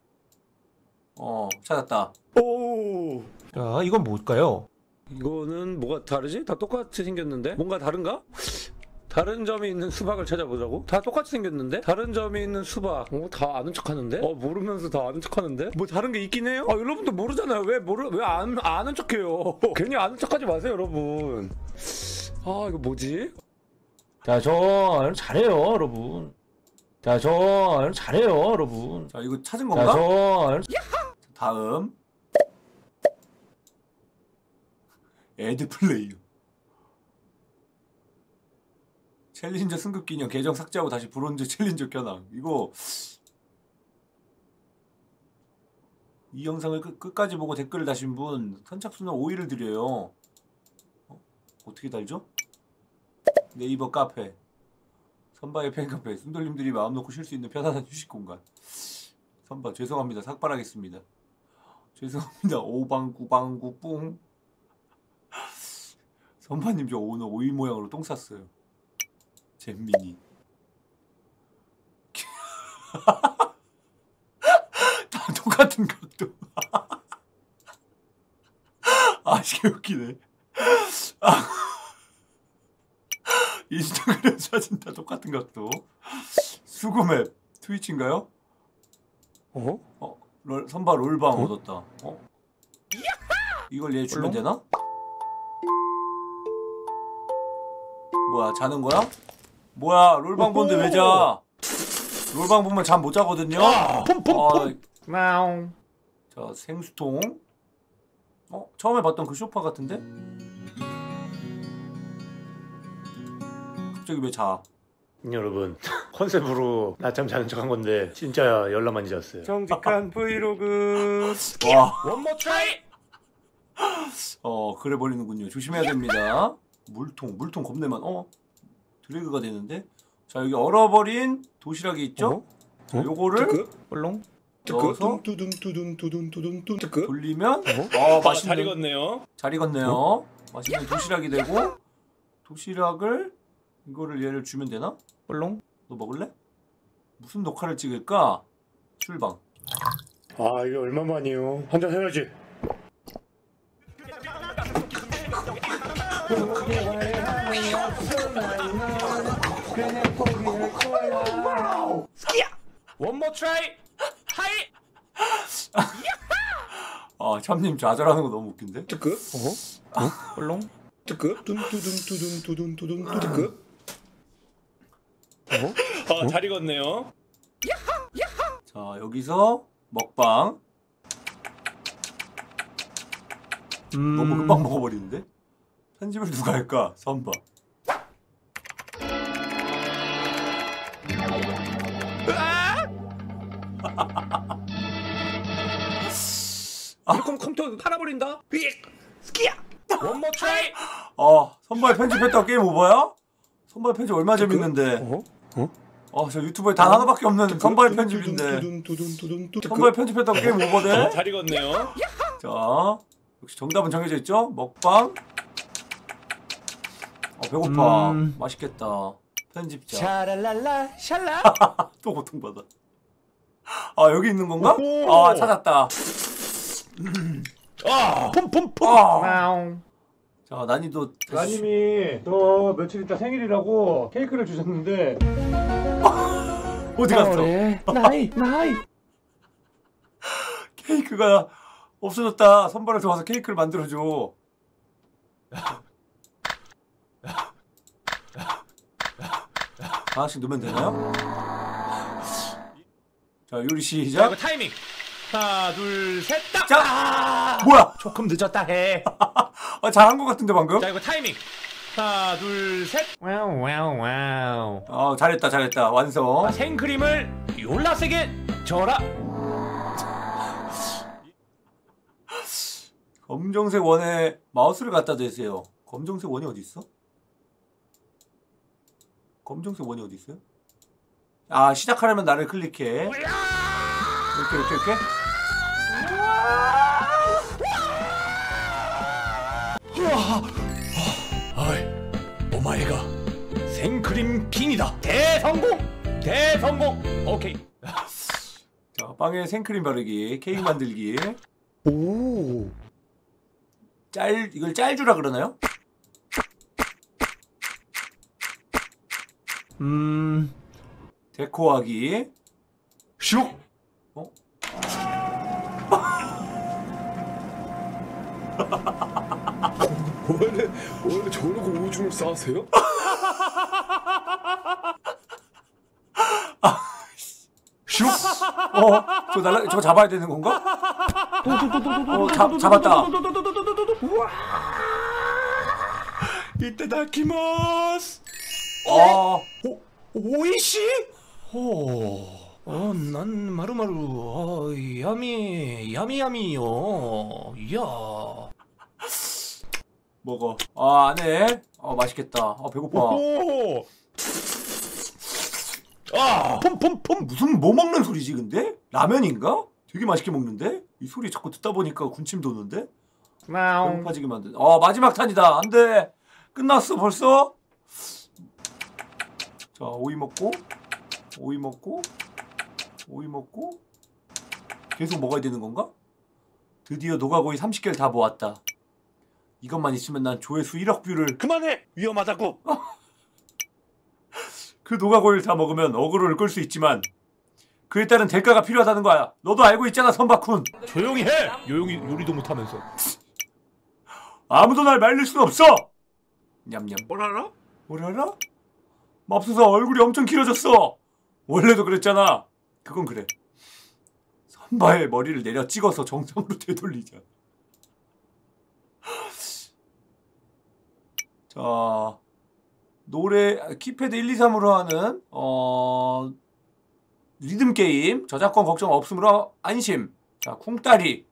찾았다. 오. 자, 이건 뭘까요? 이거는 뭐가 다르지? 다 똑같이 생겼는데? 뭔가 다른가? 다른 점이 있는 수박을 찾아보자고? 다 똑같이 생겼는데? 다른 점이 있는 수박. 다 아는 척 하는데? 모르면서 다 아는 척 하는데? 뭐 다른 게 있긴 해요? 여러분도 모르잖아요. 왜 아는 척 해요? 괜히 아는 척 하지 마세요, 여러분. 이거 뭐지? 자, 저 잘해요, 여러분. 자, 저 잘해요, 여러분. 자, 이거 찾은 자, 건가? 저 다음. 애드 플레이어. 챌린저 승급 기념 계정 삭제하고 다시 브론즈 챌린저 껴남. 이거 이 영상을 끝까지 보고 댓글을 다신 분 선착순을 5위를 드려요. 어떻게 달죠? 네이버 카페, 선바의 팬카페, 순돌님들이 마음 놓고 쉴 수 있는 편안한 휴식 공간. 선바 죄송합니다. 삭발하겠습니다. 죄송합니다. 오방구방구 뿡. 선바님 저 오늘 오이 모양으로 똥 쌌어요. 잼민이. 다 똑같은 각도. 이게 웃기네. 인스타그램 사진 다 똑같은 각도. 수구맵 트위치인가요? 선바 롤방 얻었다. 이걸 얘 주면 되나? 뭐야, 자는 거야? 뭐야, 롤방 본데 왜 자? 롤방 보면 잠 못 자거든요? 폼폼폼. 자, 생수통. 처음에 봤던 그 소파 같은데? 갑자기 왜 자? 여러분, 컨셉으로 낮잠 자는 척 한 건데 진짜 열나 많이 잤어요. 정직한 브이로그. 와. 원모 트라이. 그래 버리는군요. 조심해야 됩니다. 물통 겁내만. 드래그가 되는데. 자, 여기 얼어버린 도시락이 있죠? 자, 요거를 볼롱 넣어서 돌리면 맛있는, 잘 익었네요. 잘 익었네요. 맛있는 도시락이 되고, 도시락을 이거를 얘를 주면 되나? 뻘롱? 너 먹을래? 무슨 녹화를 찍을까? 출방. 아 이게 얼마만이에요? 한잔 해야지. One more try. 하이. 아 참님 좌절하는 거 너무 웃긴데? 뜨끄? 뻘롱? 뜨끄? 둔두둔두둔두둔두둔 뜨끄? 아 잘 익었네요. 자 여기서 먹방. 너무 금방 먹어버리는데? 편집을 누가 할까? 선바. 그럼 컴퓨터 팔아버린다. 스키야. One more try. 선바에 편집했다고 게임 오버야? 선바에 편집 얼마나 재밌는데? 저 유튜브에 단 하나밖에 없는 선바에 편집인데. 선바에 편집했다고 게임 오버돼? 잘 익었네요. 자, 역시 정답은 정해져 있죠? 먹방. 배고파. 맛있겠다. 편집자. 샤랄랄라 샬라. 또 고통받아. 여기 있는 건가? 찾았다. 폼폼폼. 자, 난이도. 나님이 저 며칠 있다 생일이라고 케이크를 주셨는데 어디 갔어? 나이. 케이크가 없어졌다. 선발을 도와서 케이크를 만들어줘. 하나씩 넣으면 되나요? 자, 요리 자, 시작. 이거 타이밍. 하나, 둘, 셋, 딱. 자, 뭐야? 조금 늦었다 해. 잘한 것 같은데 방금? 자, 이거 타이밍. 하나, 둘, 셋. 와우. 잘했다. 완성. 생크림을 졸라 세게 저어라. 검정색 원에 마우스를 갖다 대세요. 검정색 원이 어디 있어? 검정색 원이 어디 있어요? 시작하려면 나를 클릭해. 이렇게. 오마이가 생크림 킹이다. 대성공. 오케이. 자, 빵에 생크림 바르기, 케이크 만들기. 오. 이걸 짤주라 그러나요? 데코하기. 슉. 원래 저러고 오줌을 싸세요? 슉. 저거 잡아야 되는 건가? 잡았다. 이따다키마스. 오이시? 난 마루마루. 야미야미요. 이야. 먹어. 안 해. 맛있겠다. 배고파. 폼. 무슨 뭐 먹는 소리지 근데? 라면인가? 되게 맛있게 먹는데? 이 소리 자꾸 듣다 보니까 군침 도는데? 배고파지게 만든. 마지막 탄이다. 안 돼. 끝났어 벌써? 자, 오이 먹고 계속 먹어야 되는 건가? 드디어 노가고이 30개를 다 모았다. 이것만 있으면 난 조회수 1억 뷰를. 그만해! 위험하다고! 그 노가고이를 다 먹으면 어그로를 끌 수 있지만 그에 따른 대가가 필요하다는 거야. 너도 알고 있잖아, 선박쿤. 조용히 해! 요리도 못하면서. 아무도 날 말릴 순 없어! 냠냠. 뭘 알아? 맙소사 얼굴이 엄청 길어졌어. 원래도 그랬잖아. 그건 그래. 선바의 머리를 내려 찍어서 정상으로 되돌리자. 자, 노래 키패드 1, 2, 3으로 하는 리듬 게임 저작권 걱정 없으므로 안심. 자, 쿵따리.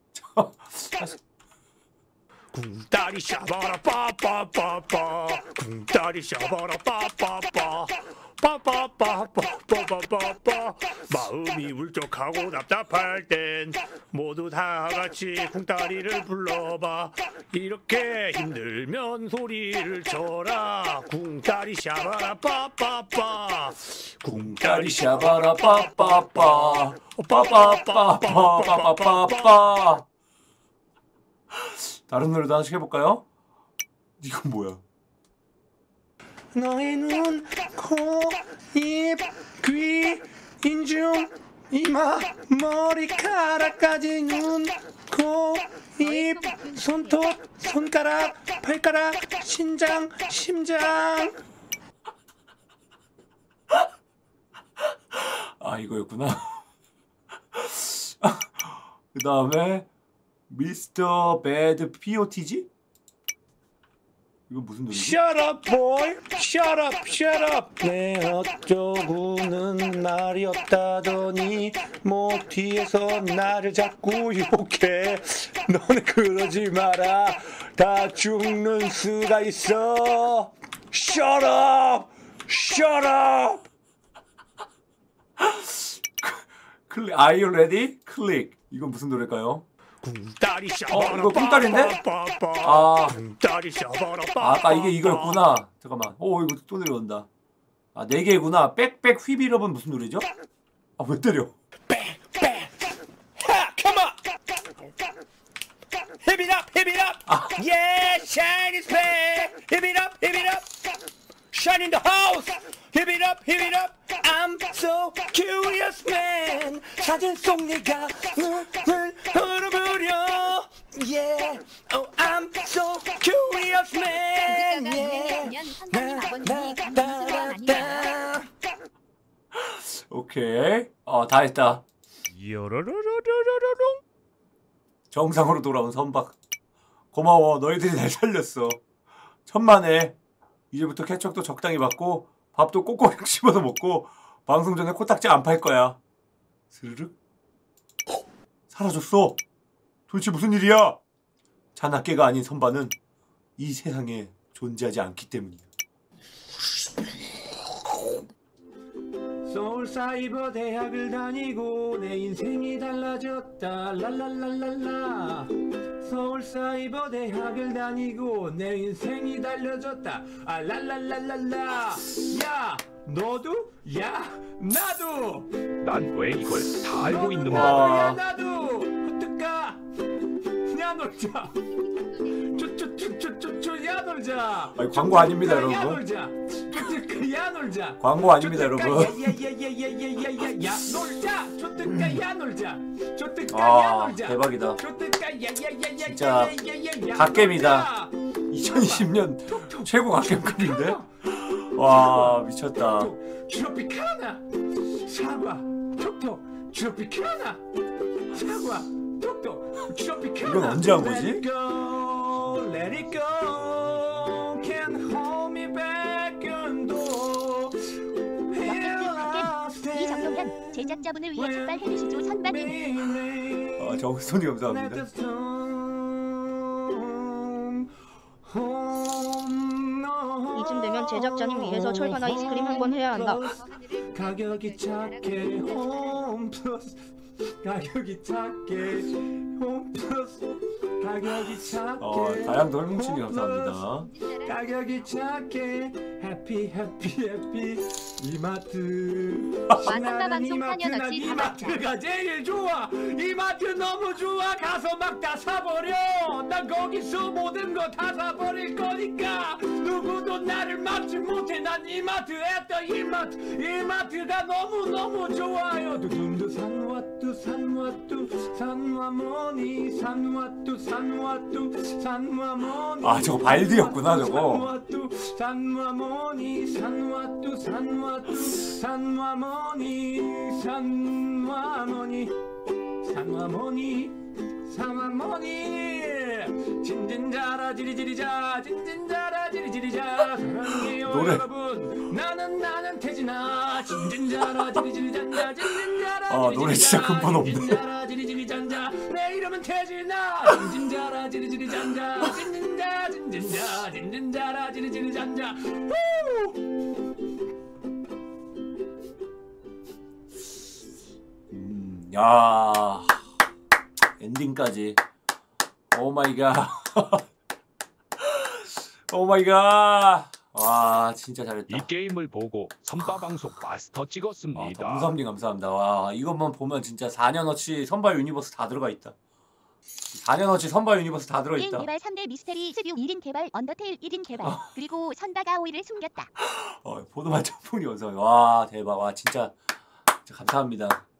쿵따리 샤바라 빠빠빠빠 쿵따리 샤바라 빠빠빠 빠빠빠빠빠빠빠 마음이 울적하고 답답할 땐 모두 다 같이 궁따리를 불러봐. 이렇게 힘들면 소리를 쳐라. 궁따리 샤바라 빠빠빠. 궁따리 샤바라 빠빠빠 빠빠빠빠빠빠빠. 다른 노래도 하나씩 해볼까요? 이건 뭐야? 너의 눈, 코, 입, 귀, 인중, 이마, 머리카락까지 눈, 코, 입, 손톱, 손가락, 발가락, 심장. 아 이거였구나. 그 다음에 미스터 배드 POTG? 이거 무슨 노래지? Shut up, boy. Shut up, shut up. 내 어쩌고는 말이 없다더니 목 뒤에서 나를 자꾸 욕해. 너는 그러지 마라. 다 죽는 수가 있어. Shut up, shut up. 클릭. Are you ready? 클릭. 이건 무슨 노래일까요? 궁따리 샤바라. 이거 궁따리인데? 아, 궁따리 샤바라. 아까 이게 이거였구나. 잠깐만. 오, 이거 또 내려온다. 아, 4개구나. 빽빽 휘비럽은 무슨 노래죠? 아, 왜 때려? 하, come on. Hip it up, hip it up. Yeah, shine is back. Hip it up, hip it up. Shine in the house. Hip it up, hip it up. I'm so curious man. 사진 속 네가 눈을 흐르부려. Yeah, oh I'm so curious man. Yeah. 오케이. 다 했다. 요로로로로로롱. 정상으로 돌아온 선박. 고마워. 너희들이 날 살렸어. 천만에. 이제부터 케첩도 적당히 받고 밥도 꼭꼭 씹어서 먹고 방송 전에 코딱지 안 팔 거야. 스르륵. 사라졌어. 도대체 무슨 일이야? 자나깨가 아닌 선반은 이 세상에 존재하지 않기 때문이야. 서울사이버대학을 다니고 내 인생이 달라졌다. 랄랄랄랄라. 서울사이버대학을 다니고 내 인생이 달라졌다. 아 랄랄랄랄라. 야 너도? 야 나도. 난 왜 이걸 다 알고 있는 나도, 거야? 야 나도. 어떡하? 야 놀자. 야 놀자. 아니, 광고 아닙니다, 여러분. 야 놀자. 야 놀자. 광고 아닙니다, 여러분. 야야야야야야야야 놀자. 좋득가 야 놀자. 좋득가 야 놀자. 대박이다. 좋득가 야야야야야야야. 진짜 갓겜이다. 2020년 최고 갓겜급인데? 와 미쳤다. 트로피카나 사과 톡톡 트로피카나 사과 톡톡 트로피카나. 이건 언제 한 거지? Let it go, can't hold me back un도. 이정도면 제작자분을 위해 족발 해주시죠 선반님. 정순이 감사합니다. 이쯤 되면 제작자님 위해서 철판 아이스크림 한번 해야 한다. 가격이 착해 홈 플러스. 가격이 착해 홈 플러스. 가격이 착해. 다양도 헐뭉치니 감사합니다. 가격이 착해 해피 해피 해피 이마트. 한바 방송 4년어치 이마트가 제일 좋아. 이마트 너무 좋아. 가서 막 다 사버려. 난 거기서 모든 거 다 사버릴 거니까 누구도 나를 막지 못해. 난 이마트에다 이마트. 이마트가 너무너무 좋아요. 두둔두 산와뚜 산와뚜 산와머니 산와뚜 산와뚜 산와머니. 저거 발디였구나 저거. 산와뚜 산와머니 산와뚜 산와뚜 산와머니 산와머니 산와머니 산와머니. 진진자라 지리지리자 진진자라 지리지리자. 사랑해요 노래. 여러분. 나는 태진아. 진진자라 지리지리잔자 진진자라 노래 진짜 근본 없네. 진진자라 지리지리잔자. 내 이름은 태진아. 진진자라 지리지리잔자 진진자 진진자 진진자라 지리지리잔자. 야 엔딩까지. 오 마이 갓. 오 마이 갓. 와 진짜 잘했다. 이 게임을 보고 선바방송 마스터 찍었습니다. 동삼님 감사합니다. 와 이것만 보면 진짜 4년어치 선바 유니버스 다 들어가 있다. 4년어치 선바 유니버스 다 들어있다. 게임 개발 3대 미스테리 스류 1인 개발 언더테일 1인 개발 그리고 선바가 5위를 숨겼다. 보도만 점풍이 원성. 와 대박. 와 진짜 감사합니다.